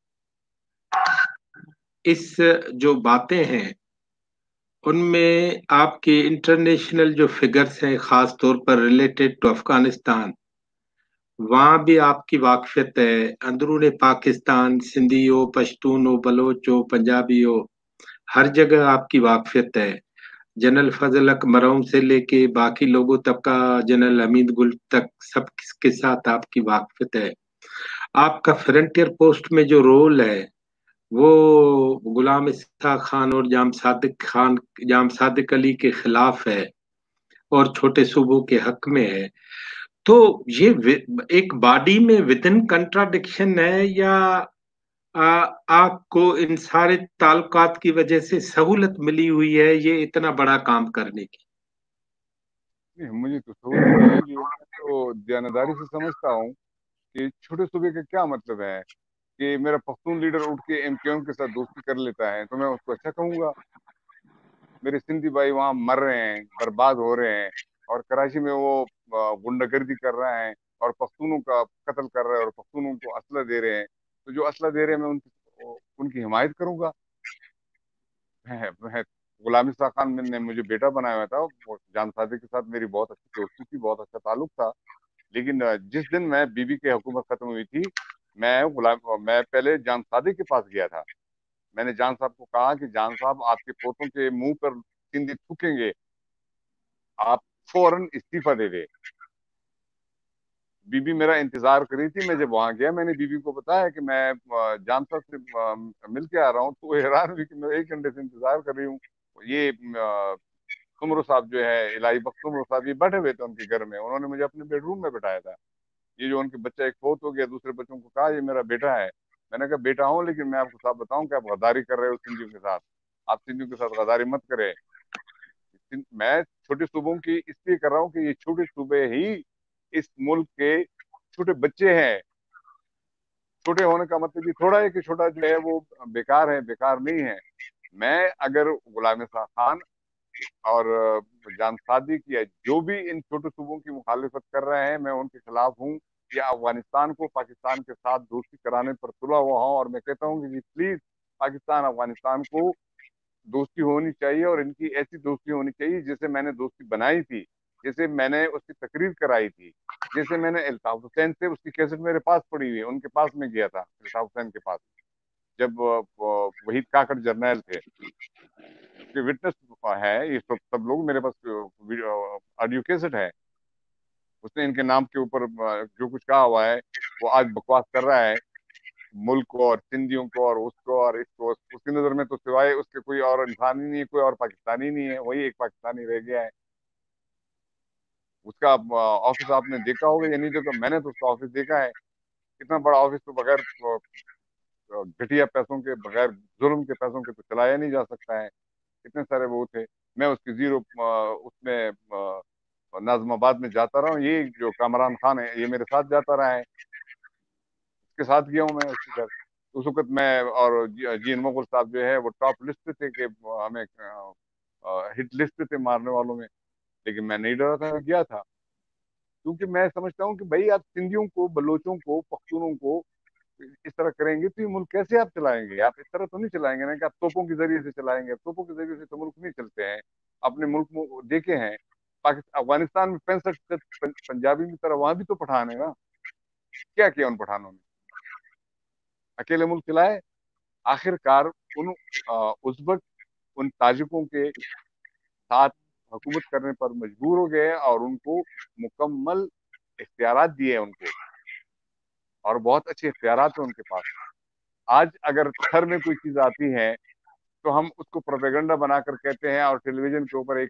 اس جو باتیں ہیں ان میں آپ کے انٹرنیشنل جو فگرز ہیں، خاص طور پر ریلیٹڈ ٹو افغانستان، وہاں بھی آپ کی واقفیت ہے. اندرون پاکستان سندھی ہو، پشتون ہو، بلوچ ہو، پنجابی ہو، ہر جگہ آپ کی واقفیت ہے. جنرل فضل حق مرحوم سے لے کے باقی لوگوں تک کا، جنرل حمید گل تک، سب کے ساتھ آپ کی واقفیت ہے. آپ کا فرنٹیئر پوسٹ میں جو رول ہے وہ غلام اسحاق خان اور جام صادق خان جام صادق علی کے خلاف ہے اور چھوٹے صوبوں کے حق میں ہے. تو یہ ایک باڈی میں ود ان کنٹراڈکشن ہے، یا آپ کو ان سارے تعلقات کی وجہ سے سہولت ملی ہوئی ہے یہ اتنا بڑا کام کرنے کی؟ نہیں، مجھے تو سہولت ملی ہوئی ہے. میں تو دیانتداری سے سمجھتا ہوں کہ چھوٹے صوبے کا کیا مطلب ہے. کہ میرا پختون لیڈر اٹھ کے ایم کیو ایم کے ساتھ دوستی کر لیتا ہے تو میں اس کو اچھا کہوں گا؟ میرے سندھی بھائی وہاں مر رہے ہیں، برباد ہو رہے ہیں، اور کراچی میں وہ غنڈہ گردی کر رہا ہے اور پختونوں کا قتل کر رہے ہیں اور پختونوں کو اسلحہ دے رہے ہیں، تو جو اسلحہ دے رہے ہیں میں ان کی ان کی حمایت کروں گا؟ میں میں غلامی صاحب خان نے مجھے بیٹا بنایا ہوا تھا، وہ جان سادے کے ساتھ میری بہت اچھی دوستی تھی، بہت اچھا تعلق تھا، لیکن جس دن میں بی بی کی حکومت ختم ہوئی تھی، میں غلام میں پہلے جان سادے کے پاس گیا تھا۔ میں نے جان صاحب کو کہا کہ جان صاحب آپ کے پوتوں کے منہ پر سندھی تھوکیں گے، آپ فوراً استعفی دے دے۔ بی بی میرا انتظار کری تھی، میں جب وہاں گیا میں نے بی بی کو بتایا کہ میں جان صاحب سے مل کے آ رہا ہوں، تو وہ حیران ہوئی کہ میں ایک گھنٹے سے انتظار کر رہی ہوں، یہ سمرو صاحب جو ہے الہی بخش سمرو صاحب، یہ بیٹھے ہوئے تھے ان کے گھر میں، انہوں نے مجھے اپنے بیڈ روم میں بٹھایا تھا۔ یہ جو ان کے بچہ ایک فوت ہو گیا، دوسرے بچوں کو کہا یہ میرا بیٹا ہے، میں نے کہا بیٹا ہوں لیکن میں آپ کو صاحب بتاؤں کہ آپ غداری کر رہے ہو سندھیوں کے ساتھ، آپ سندھیوں کے ساتھ غداری مت کرے۔ میں چھوٹے صوبوں کی اس لیے کر رہا ہوں کہ یہ چھوٹے صوبے ہی اس ملک کے چھوٹے بچے ہیں۔ چھوٹے ہونے کا مطلب یہ تھوڑا ہے کہ چھوٹا جو ہے وہ بیکار ہے، بیکار نہیں ہے۔ میں اگر غلام صاحب خان اور جان سادی کی جو بھی ان چھوٹے صوبوں کی مخالفت کر رہے ہیں، میں ان کے خلاف ہوں، یا افغانستان کو پاکستان کے ساتھ دوستی کرانے پر تلا ہوا ہوں، اور میں کہتا ہوں کہ جی پلیز پاکستان افغانستان کو دوستی ہونی چاہیے، اور ان کی ایسی دوستی ہونی چاہیے جیسے میں نے دوستی بنائی تھی، جیسے میں نے اس کی تقریر کرائی تھی، جیسے میں نے الطاف حسین سے، اس کی کیسٹ میرے پاس پڑی ہوئی ہے، ان کے پاس میں گیا تھا الطاف حسین کے پاس، جب وحید کاکڑ جرنیل تھے، اس کے وٹنس ہے، یہ سب سب لوگ میرے پاس آڈیو کیسٹ ہے، اس نے ان کے نام کے اوپر جو کچھ کہا ہوا ہے وہ آج بکواس کر رہا ہے ملک کو اور سندھیوں کو اور اس کو اور اس کو، اس کی نظر میں تو سوائے اس کے کوئی اور انسان ہی نہیں ہے، کوئی اور پاکستانی نہیں ہے، وہی ایک پاکستانی رہ گیا ہے۔ اس کا آفس آپ نے دیکھا ہوگا یا نہیں دیکھا، میں نے تو اس کا آفس دیکھا ہے، اتنا بڑا آفس تو بغیر گھٹیا پیسوں کے، بغیر ظلم کے پیسوں کے تو چلایا نہیں جا سکتا ہے، اتنے سارے وہ تھے۔ میں اس کی زیرو اس میں ناظم آباد میں جاتا رہا ہوں، یہ جو کامران خان ہے یہ میرے ساتھ جاتا رہا ہے، اس کے ساتھ گیا ہوں میں اس کے گھر، اس وقت میں اور جی این مغل صاحب جو ہے وہ ٹاپ لسٹ تھے کہ ہمیں ہٹ لسٹ تھے مارنے والوں میں، لیکن میں نہیں ڈرا تھا، میں گیا تھا، کیونکہ میں سمجھتا ہوں کہ بھائی آپ سندھیوں کو، بلوچوں کو، پختونوں کو اس طرح کریں گے تو یہ ملک کیسے آپ چلائیں گے؟ آپ اس طرح تو نہیں چلائیں گے نا کہ آپ توپوں کے ذریعے سے چلائیں گے، توپوں کے ذریعے سے تو ملک نہیں چلتے ہیں۔ اپنے ملک میں دیکھے ہیں پاکستان افغانستان میں پینسٹھ پنجابی کی طرح وہاں بھی تو پٹھان ہے نا، کیا کیا ان پٹھانوں نے؟ اکیلے ملک چلائے؟ آخر کار ان ازبک، ان تاجکوں کے ساتھ حکومت کرنے پر مجبور ہو گئے اور ان کو مکمل اختیارات دیے ان کو، اور بہت اچھے اختیارات ہیں ان کے پاس۔ آج اگر سر میں کوئی چیز آتی ہے تو ہم اس کو پروپیگنڈا بنا کر کہتے ہیں، اور ٹیلی ویژن کے اوپر ایک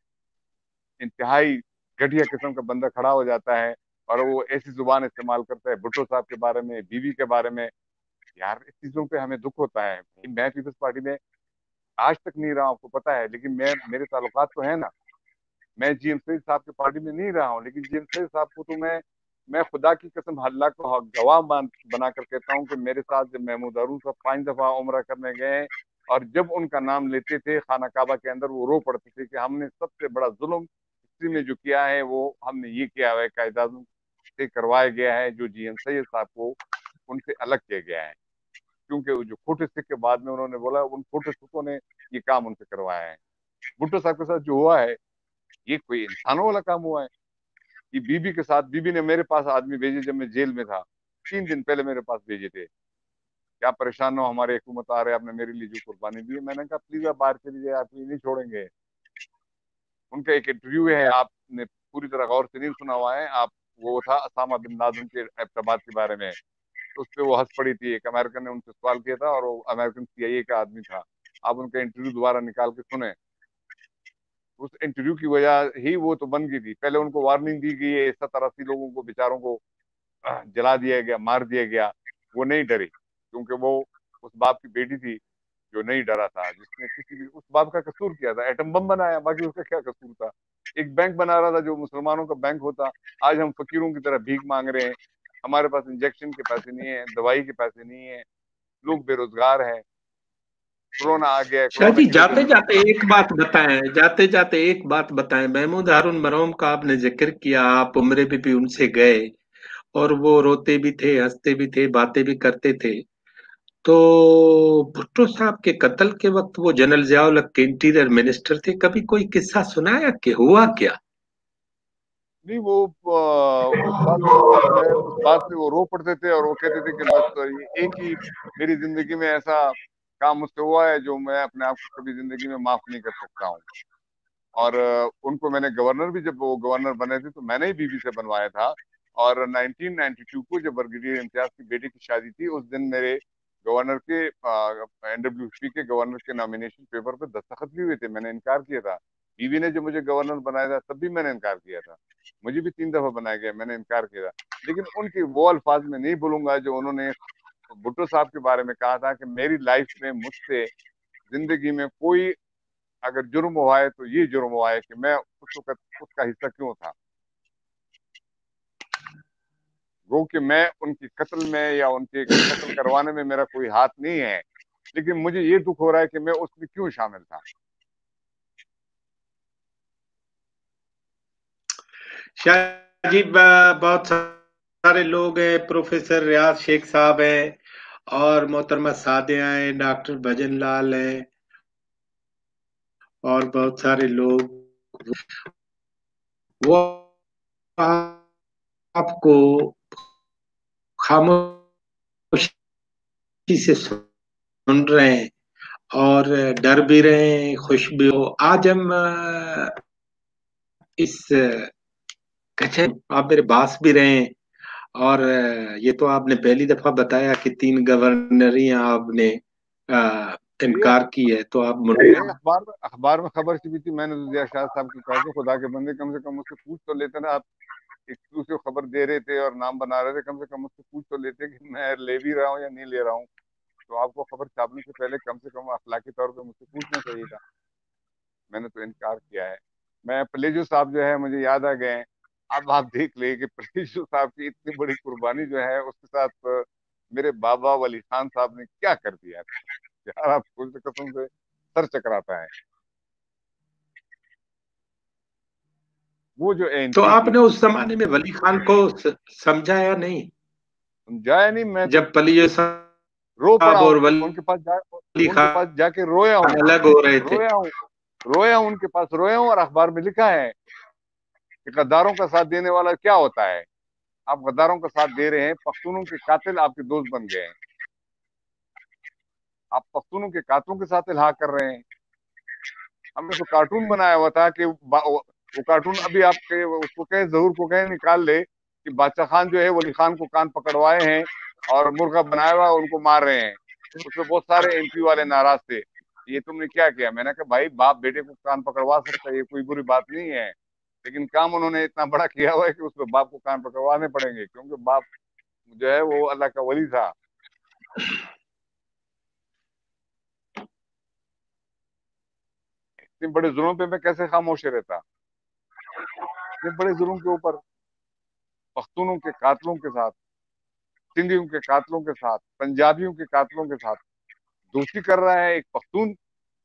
انتہائی گھٹیا قسم کا بندہ کھڑا ہو جاتا ہے اور وہ ایسی زبان استعمال کرتا ہے بھٹو صاحب کے بارے میں، بیوی کے بارے میں۔ یار اس چیزوں پہ ہمیں دکھ ہوتا ہے۔ میں پیپلز پارٹی میں آج تک نہیں رہا ہوں، آپ کو پتا ہے، لیکن میں میرے تعلقات تو ہیں نا۔ میں جی ایم سعید صاحب کی پارٹی میں نہیں رہا ہوں، لیکن جی ایم سعید صاحب کو تو میں میں خدا کی قسم اللہ کو گواہ بنا کر کہتا ہوں کہ میرے ساتھ جب محمود ہارون صاحب پانچ دفعہ عمرہ کرنے گئے اور جب ان کا نام لیتے تھے خانہ کعبہ کے اندر، وہ رو پڑتے تھے کہ ہم نے سب سے بڑا ظلم ہسٹری میں جو کیا ہے وہ ہم نے یہ کیا ہے، قائد اعظم سے کروایا گیا ہے جو جی ایم سید صاحب کو ان سے الگ کیا گیا ہے، کیونکہ وہ جو کھوٹے سکھ کے بعد میں انہوں نے بولا ان کھوٹے سکھوں نے یہ کام ان سے کروایا ہے۔ بھٹو صاحب کے ساتھ جو ہوا ہے یہ کوئی انسانوں والا کام ہوا ہے؟ یہ بی بی کے ساتھ، بی بی نے میرے پاس آدمی بھیجے جب میں جیل میں تھا، تین دن پہلے میرے پاس بھیجے تھے، کیا پریشان ہو ہمارے حکومت آ رہے، آپ نے میرے لیے جو قربانی دی ہے۔ میں نے کہا پلیز آپ باہر چلی جائے، آپ یہ نہیں چھوڑیں گے۔ ان کا ایک انٹرویو ہے، آپ نے پوری طرح غور سے نہیں سنا ہوا ہے، آپ وہ تھا اسامہ بن لادن کے ارتباط کے بارے میں، اس پہ وہ ہنس پڑی تھی، ایک امریکن نے ان سے سوال کیا تھا اور وہ امریکن سی آئی اے کا آدمی تھا، آپ ان کا انٹرویو دوبارہ نکال کے سنیں، اس انٹرویو کی وجہ ہی وہ تو بن گئی تھی۔ پہلے ان کو وارننگ دی گئی ہے، ستر اسی لوگوں کو بیچاروں کو جلا دیا گیا، مار دیا گیا، وہ نہیں ڈری، کیونکہ وہ اس باپ کی بیٹی تھی جو نہیں ڈرا تھا، جس نے کسی بھی اس باپ کا قصور کیا تھا، ایٹم بم بنایا، باقی اس کا کیا قصور تھا؟ ایک بینک بنا رہا تھا جو مسلمانوں کا بینک ہوتا، آج ہم فقیروں کی طرح بھیک مانگ رہے ہیں، ہمارے پاس انجیکشن کے پیسے نہیں ہیں، دوائی کے پیسے نہیں ہیں، لوگ بے روزگار ہیں، کورونا آ گیا ہے، شاہ کورونا جی کی وجہ جاتے سے جاتے ایک بات بتائیں، جاتے جاتے ایک بات بتائیں، محمود ہارون مرحوم کا آپ نے ذکر کیا، آپ عمرے بھی بھی ان سے گئے اور وہ روتے بھی تھے، ہنستے بھی تھے، باتیں بھی کرتے تھے. تو بھٹو صاحب کے قتل کے وقت وہ جنرل ضیاء الحق کے انٹیریئر منسٹر تھے، کبھی کوئی قصہ سنایا کہ ہوا کیا؟ نہیں، وہ اس بات سے وہ جو ہے اس بات سے وہ رو پڑتے تھے اور وہ کہتے تھے کہ بس یہ ایک ہی میری زندگی میں ایسا کام مجھ سے ہوا ہے جو میں اپنے آپ کو کبھی زندگی میں معاف نہیں کر سکتا ہوں. اور ان کو میں نے گورنر بھی، جب وہ گورنر بنے تھے تو میں نے ہی بی بی سے بنوایا تھا. اور نائنٹین نائنٹی ٹو کو جب برگیڈیئر امتیاز کی بیٹی کی شادی تھی، اس دن میرے گورنر کے این ڈبلیو پی کے گورنر کے نامینیشن پیپر پہ دستخط بھی ہوئے تھے. میں نے انکار کیا تھا. بیوی نے جو مجھے گورنر بنایا تھا تب بھی میں نے انکار کیا تھا. مجھے بھی تین دفعہ بنایا گیا، میں نے انکار کیا تھا. لیکن ان کے وہ الفاظ میں نہیں بولوں گا جو انہوں نے بھٹو صاحب کے بارے میں کہا تھا کہ میری لائف میں مجھ سے زندگی میں کوئی اگر جرم ہوا ہے تو یہ جرم ہوا ہے کہ میں اس وقت اس کا حصہ کیوں تھا. گو کہ میں ان کی قتل میں یا ان کے قتل کروانے میں میرا کوئی ہاتھ نہیں ہے، لیکن مجھے یہ دکھ ہو رہا ہے کہ میں اس میں کیوں شامل تھا. شاہ جی بہت سارے لوگ ہیں، پروفیسر ریاض شیخ صاحب ہیں اور محترمہ سعدیہ ہیں، ڈاکٹر بھجن لال ہیں اور بہت سارے لوگ، وہ آپ کو خاموشی سے سن رہے ہیں اور ڈر بھی رہے ہیں، خوش بھی ہو. آج ہم اس آپ میرے باس بھی رہے ہیں اور یہ تو آپ نے پہلی دفعہ بتایا کہ تین گورنریاں آپ نے انکار کی ہے، تو آپ نہیں، اخبار میں اخبار میں خبر چھپی تھی. میں نے تو ضیاء شاہ صاحب کو کہا کہ خدا کے بندے کم سے کم مجھ سے پوچھ تو لیتے نا. آپ ایک دوسرے کو خبر دے رہے تھے اور نام بنا رہے تھے، کم سے کم مجھ سے پوچھ تو لیتے کہ میں لے بھی رہا ہوں یا نہیں لے رہا ہوں. تو آپ کو خبر چھاپنے سے پہلے کم سے کم اخلاقی طور پہ مجھ سے پوچھنا چاہیے تھا. میں نے تو انکار کیا ہے. میں پلیجو صاحب جو ہے مجھے یاد آ گئے. اب آپ دیکھ لیں کہ پلیجو صاحب کی اتنی بڑی قربانی جو ہے اس کے ساتھ میرے بابا ولی خان صاحب نے کیا کر دیا یار. آپ کو قسم سے سر چکراتا ہے. وہ جو این تو ٹی آپ تھی، نے اس زمانے میں ولی خان کو سمجھایا نہیں؟ سمجھایا نہیں. میں تو جب پلیو رو پڑا صاحب ہوں اور ان کے پاس جا ولی ان کے پاس خان جا کے رویا ہوں الگ ہو رہے تھے. رویا ہوں رویا ہوں ان کے پاس رویا ہوں. اور اخبار میں لکھا ہے کہ غداروں کا ساتھ دینے والا کیا ہوتا ہے. آپ غداروں کا ساتھ دے رہے ہیں، پختونوں کے قاتل آپ کے دوست بن گئے ہیں. آپ پختونوں کے قاتلوں کے ساتھ الحاق کر رہے ہیں. ہم نے تو کارٹون بنایا ہوا تھا کہ وہ کارٹون ابھی آپ کے اس کو کہیں ظہور کو کہیں نکال لے کہ بادشاہ خان جو ہے ولی خان کو کان پکڑوائے ہیں اور مرغا بنایا ہوا ان کو مار رہے ہیں. اس میں بہت سارے ایم پی والے ناراض تھے. یہ تم نے کیا کیا؟ میں نے کہا بھائی باپ بیٹے کو کان پکڑوا سکتا ہے، یہ کوئی بری بات نہیں ہے، لیکن کام انہوں نے اتنا بڑا کیا ہوا ہے کہ اس میں باپ کو کان پکڑوانے پڑیں گے، کیونکہ باپ جو ہے وہ اللہ کا ولی تھا. اتنے بڑے ظلم پہ میں کیسے خاموش رہتا؟ اتنے بڑے ظلم کے اوپر پختونوں کے قاتلوں کے ساتھ، سندھیوں کے قاتلوں کے ساتھ، پنجابیوں کے قاتلوں کے ساتھ دوستی کر رہا ہے ایک پختون.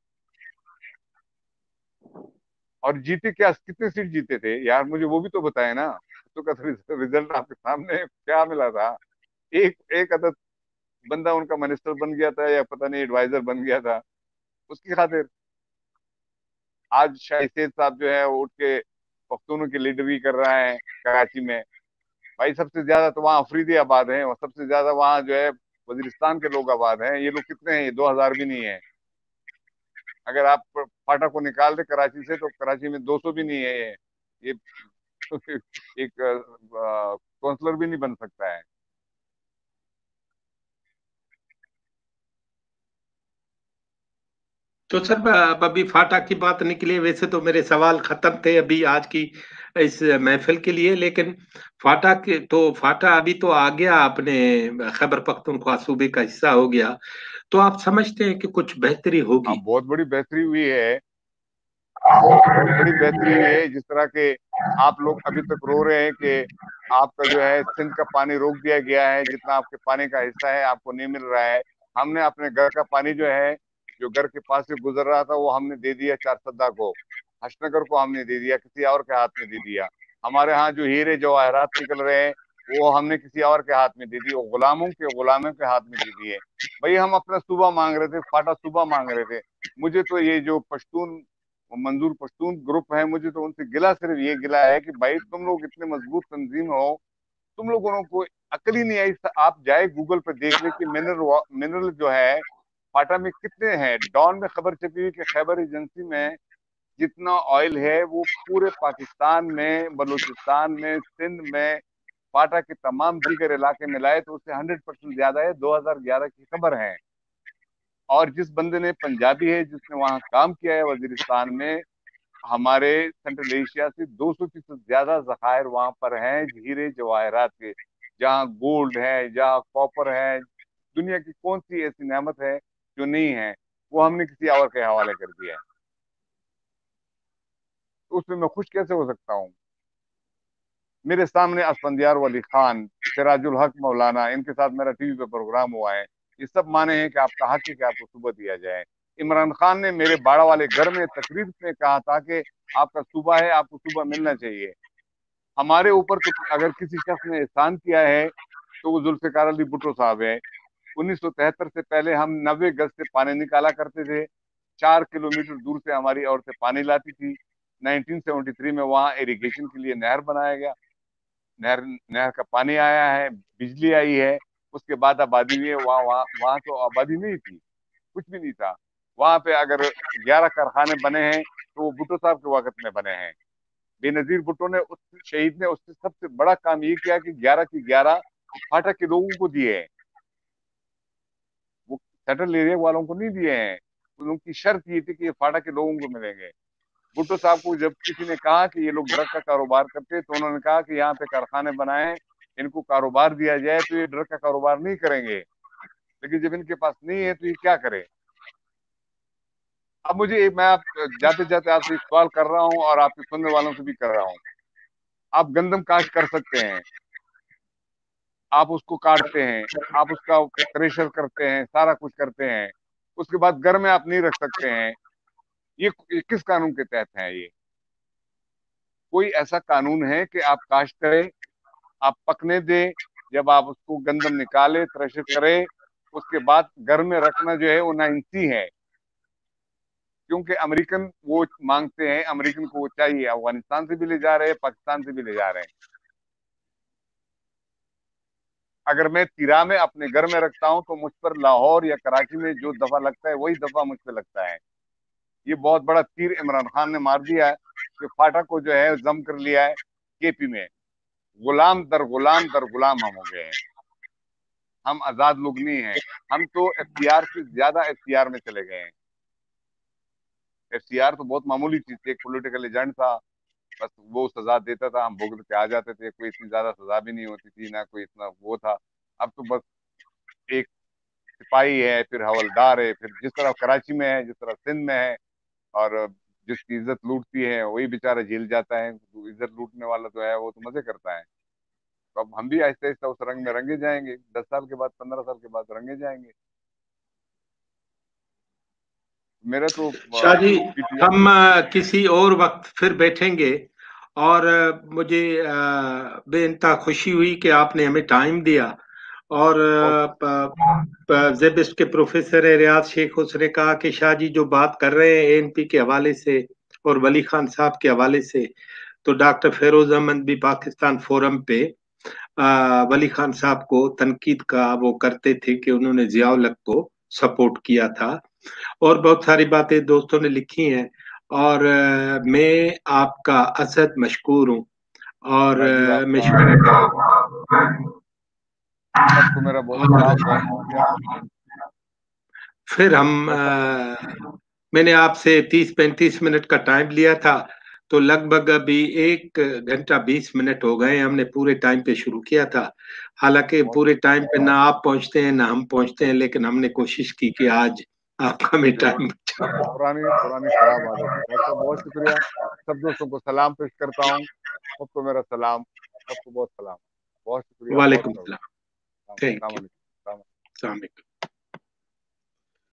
اور جیتے کیا؟ کتنے سیٹ جیتے تھے یار؟ مجھے وہ بھی تو بتائے نا. تو کا رزلٹ آپ کے سامنے کیا ملا تھا؟ ایک ایک عدد بندہ ان کا منسٹر بن گیا تھا یا پتہ نہیں ایڈوائزر بن گیا تھا. اس کی خاطر آج شاہی سید صاحب جو ہے وہ اٹھ کے پختونوں کی لیڈری کر رہا ہے کراچی میں. بھائی سب سے زیادہ تو وہاں افریدی آباد ہیں، اور سب سے زیادہ وہاں جو ہے وزیرستان کے لوگ آباد ہیں. یہ لوگ کتنے ہیں؟ یہ دو ہزار بھی نہیں ہے. اگر آپ فاٹا کو نکال دیں کراچی سے تو کراچی میں دو سو بھی نہیں ہے. یہ ایک کونسلر بھی نہیں بن سکتا ہے. تو سر اب ابھی فاٹا کی بات نکلی، ویسے تو میرے سوال ختم تھے ابھی آج کی اس محفل کے لیے، لیکن فاٹا کے تو فاٹا ابھی تو آ گیا اپنے خیبر پختونخوا صوبے کا حصہ ہو گیا، تو آپ سمجھتے ہیں کہ کچھ بہتری ہاں، ہوگی؟ بہت بڑی بہتری ہوئی ہے. بہت بڑی بہتری ہوئی ہے. جس طرح کے آپ لوگ ابھی تک رو رہے ہیں کہ آپ کا جو ہے سندھ کا پانی روک دیا گیا ہے, جتنا آپ کے پانی کا حصہ ہے آپ کو نہیں مل رہا ہے. ہم نے اپنے گھر کا پانی جو ہے جو گھر کے پاس سے گزر رہا تھا وہ ہم نے دے دیا چار سدہ کو, حشن نگر کو ہم نے دے دیا, کسی اور کے ہاتھ میں دے دیا. ہمارے ہاں جو ہیرے جواہرات نکل رہے ہیں وہ ہم نے کسی اور کے ہاتھ میں دے دی, وہ غلاموں کے غلاموں کے ہاتھ میں دے دیے. بھائی ہم اپنا صوبہ مانگ رہے تھے, فاٹا صوبہ مانگ رہے تھے. مجھے تو یہ جو پشتون منظور پشتون گروپ ہے, مجھے تو ان سے گلا صرف یہ گلا ہے کہ بھائی تم لوگ اتنے مضبوط تنظیم ہو, تم لوگوں کو عقل ہی نہیں آئی. آپ جائے گوگل پہ دیکھ لیں کہ منرل منرل جو ہے فاٹا میں کتنے ہیں. ڈان میں خبر چھپی ہوئی کہ خیبر ایجنسی میں جتنا آئل ہے وہ پورے پاکستان میں, بلوچستان میں, سندھ میں, فاٹا کے تمام دیگر علاقے میں لائے تو اس سے ہنڈریڈ پرسینٹ زیادہ ہے. دو ہزار گیارہ کی خبر ہے. اور جس بندے نے پنجابی ہے جس نے وہاں کام کیا ہے وزیرستان میں, ہمارے سینٹرل ایشیا سے دو سو فیصد زیادہ ذخائر وہاں پر ہیں ہیرے جواہرات کے. جہاں گولڈ ہے, جہاں کاپر ہے, دنیا کی کون سی ایسی نعمت ہے جو نہیں ہے, وہ ہم نے کسی اور کے حوالے کر دیا ہے. تو اس میں میں خوش کیسے ہو سکتا ہوں؟ میرے سامنے اسفندیار ولی خان, سراج الحق مولانا, ان کے ساتھ میرا ٹی وی پہ پروگرام ہوا ہے. یہ سب مانے ہیں کہ آپ کا حق ہے کہ آپ کو صوبہ دیا جائے. عمران خان نے میرے باڑہ والے گھر میں تقریر میں کہا تھا کہ آپ کا صوبہ ہے, آپ کو صوبہ ملنا چاہیے. ہمارے اوپر تو اگر کسی شخص نے احسان کیا ہے تو وہ ذوالفقار علی بھٹو صاحب ہے. انیس سو تہتر سے پہلے ہم نوے گز سے پانی نکالا کرتے تھے. چار کلومیٹر دور سے ہماری عورتیں پانی لاتی تھی. نائنٹین سیونٹی تھری میں وہاں ایریگیشن کے لیے نہر بنایا گیا, نہر نہر کا پانی آیا ہے, بجلی آئی ہے. اس کے بعد آبادی ہوئی ہے. وہاں وہاں وہاں تو آبادی نہیں تھی, کچھ بھی نہیں تھا. وہاں پہ اگر گیارہ کارخانے بنے ہیں تو وہ بھٹو صاحب کے وقت میں بنے ہیں. بے نظیر بھٹو نے, اس شہید نے, اس سے سب سے بڑا کام یہ کیا کہ گیارہ کی گیارہ فاٹا کے لوگوں کو دیے ہیں. وہ سیٹل ایریا والوں کو نہیں دیے ہیں. ان کی شرط یہ تھی کہ یہ فاٹا کے لوگوں کو ملیں گے. بھٹو صاحب کو جب کسی نے کہا کہ یہ لوگ ڈرگ کا کاروبار کرتے تو انہوں نے کہا کہ یہاں پہ کارخانے بنائیں, ان کو کاروبار دیا جائے تو یہ ڈرگ کا کاروبار نہیں کریں گے. لیکن جب ان کے پاس نہیں ہے تو یہ کیا کرے؟ اب مجھے, میں آپ جاتے جاتے آپ سے ایک سوال کر رہا ہوں اور آپ کے سننے والوں سے بھی کر رہا ہوں. آپ گندم کاشت کر سکتے ہیں, آپ اس کو کاٹتے ہیں, آپ اس کا تھریشر کرتے ہیں, سارا کچھ کرتے ہیں, اس کے بعد گھر میں آپ نہیں رکھ سکتے ہیں. یہ کس قانون کے تحت ہے؟ یہ کوئی ایسا قانون ہے کہ آپ کاشت کریں, آپ پکنے دیں, جب آپ اس کو گندم نکالے, تھریشر کرے, اس کے بعد گھر میں رکھنا جو ہے وہ ناانصافی ہے. کیونکہ امریکن وہ مانگتے ہیں, امریکن کو وہ چاہیے. افغانستان سے بھی لے جا رہے ہیں, پاکستان سے بھی لے جا رہے ہیں. اگر میں تیرا میں اپنے گھر میں رکھتا ہوں تو مجھ پر لاہور یا کراچی میں جو دفعہ لگتا ہے وہی دفعہ مجھ پہ لگتا ہے. یہ بہت بڑا تیر عمران خان نے مار دیا ہے کہ فاٹا کو جو ہے ضم کر لیا ہے کے پی میں. غلام در غلام در غلام ہم ہو گئے ہیں. ہم آزاد لوگ نہیں ہیں, ہم تو اختیار سے زیادہ اختیار میں چلے گئے ہیں. اختیار تو بہت معمولی چیز تھی, ایک پولیٹیکل ایجنٹ تھا, بس وہ سزا دیتا تھا, ہم بھگت کے آ جاتے تھے. کوئی اتنی زیادہ سزا بھی نہیں ہوتی تھی, نہ کوئی اتنا وہ تھا. اب تو بس ایک سپاہی ہے, پھر حولدار ہے, پھر جس طرح کراچی میں ہے, جس طرح سندھ میں ہے, اور جس کی عزت لوٹتی ہے وہی بیچارہ جھیل جاتا ہے. عزت لوٹنے والا جو ہے وہ تو مزے کرتا ہے. تو اب ہم بھی آہستہ آہستہ اس رنگ میں رنگے جائیں گے. دس سال کے بعد, پندرہ سال کے بعد رنگے جائیں گے. میرا تو شاہ جی, ہم کسی اور وقت پھر بیٹھیں گے. اور مجھے بے انتہا خوشی ہوئی کہ آپ نے ہمیں ٹائم دیا. اور زیبسٹ کے پروفیسر ریاض شیخ, اس نے کہا کہ شاہ جی جو بات کر رہے ہیں اے این پی کے حوالے سے اور ولی خان صاحب کے حوالے سے, تو ڈاکٹر فیروز احمد بھی پاکستان فورم پہ ولی خان صاحب کو تنقید کا وہ کرتے تھے کہ انہوں نے ضیاء الحق کو سپورٹ کیا تھا. اور بہت ساری باتیں دوستوں نے لکھی ہیں, اور میں آپ کا اسد مشکور ہوں. اور میں سب کو میرا بہت سلام, بہت شکریہ. پھر ہم میں نے آپ سے تیس پینتیس منٹ کا ٹائم لیا تھا, تو لگ بھگ ابھی ایک گھنٹہ بیس منٹ ہو گئے. ہم نے پورے ٹائم پہ شروع کیا تھا, حالانکہ پورے ٹائم پہ نہ آپ پہنچتے ہیں نہ ہم پہنچتے ہیں, لیکن ہم نے کوشش کی کہ آج آپ کا میں ٹائم پرانی پرانی خراب عادت ہے۔ ڈاکٹر صاحب بہت شکریہ، سب دوستوں کو سلام پیش کرتا ہوں، سب کو میرا سلام، سب کو بہت سلام، بہت شکریہ، بہت وعلیکم شکریہ، السلام، تھینک السلام یو، علیکم، السلام علیکم۔ السلام علیکم۔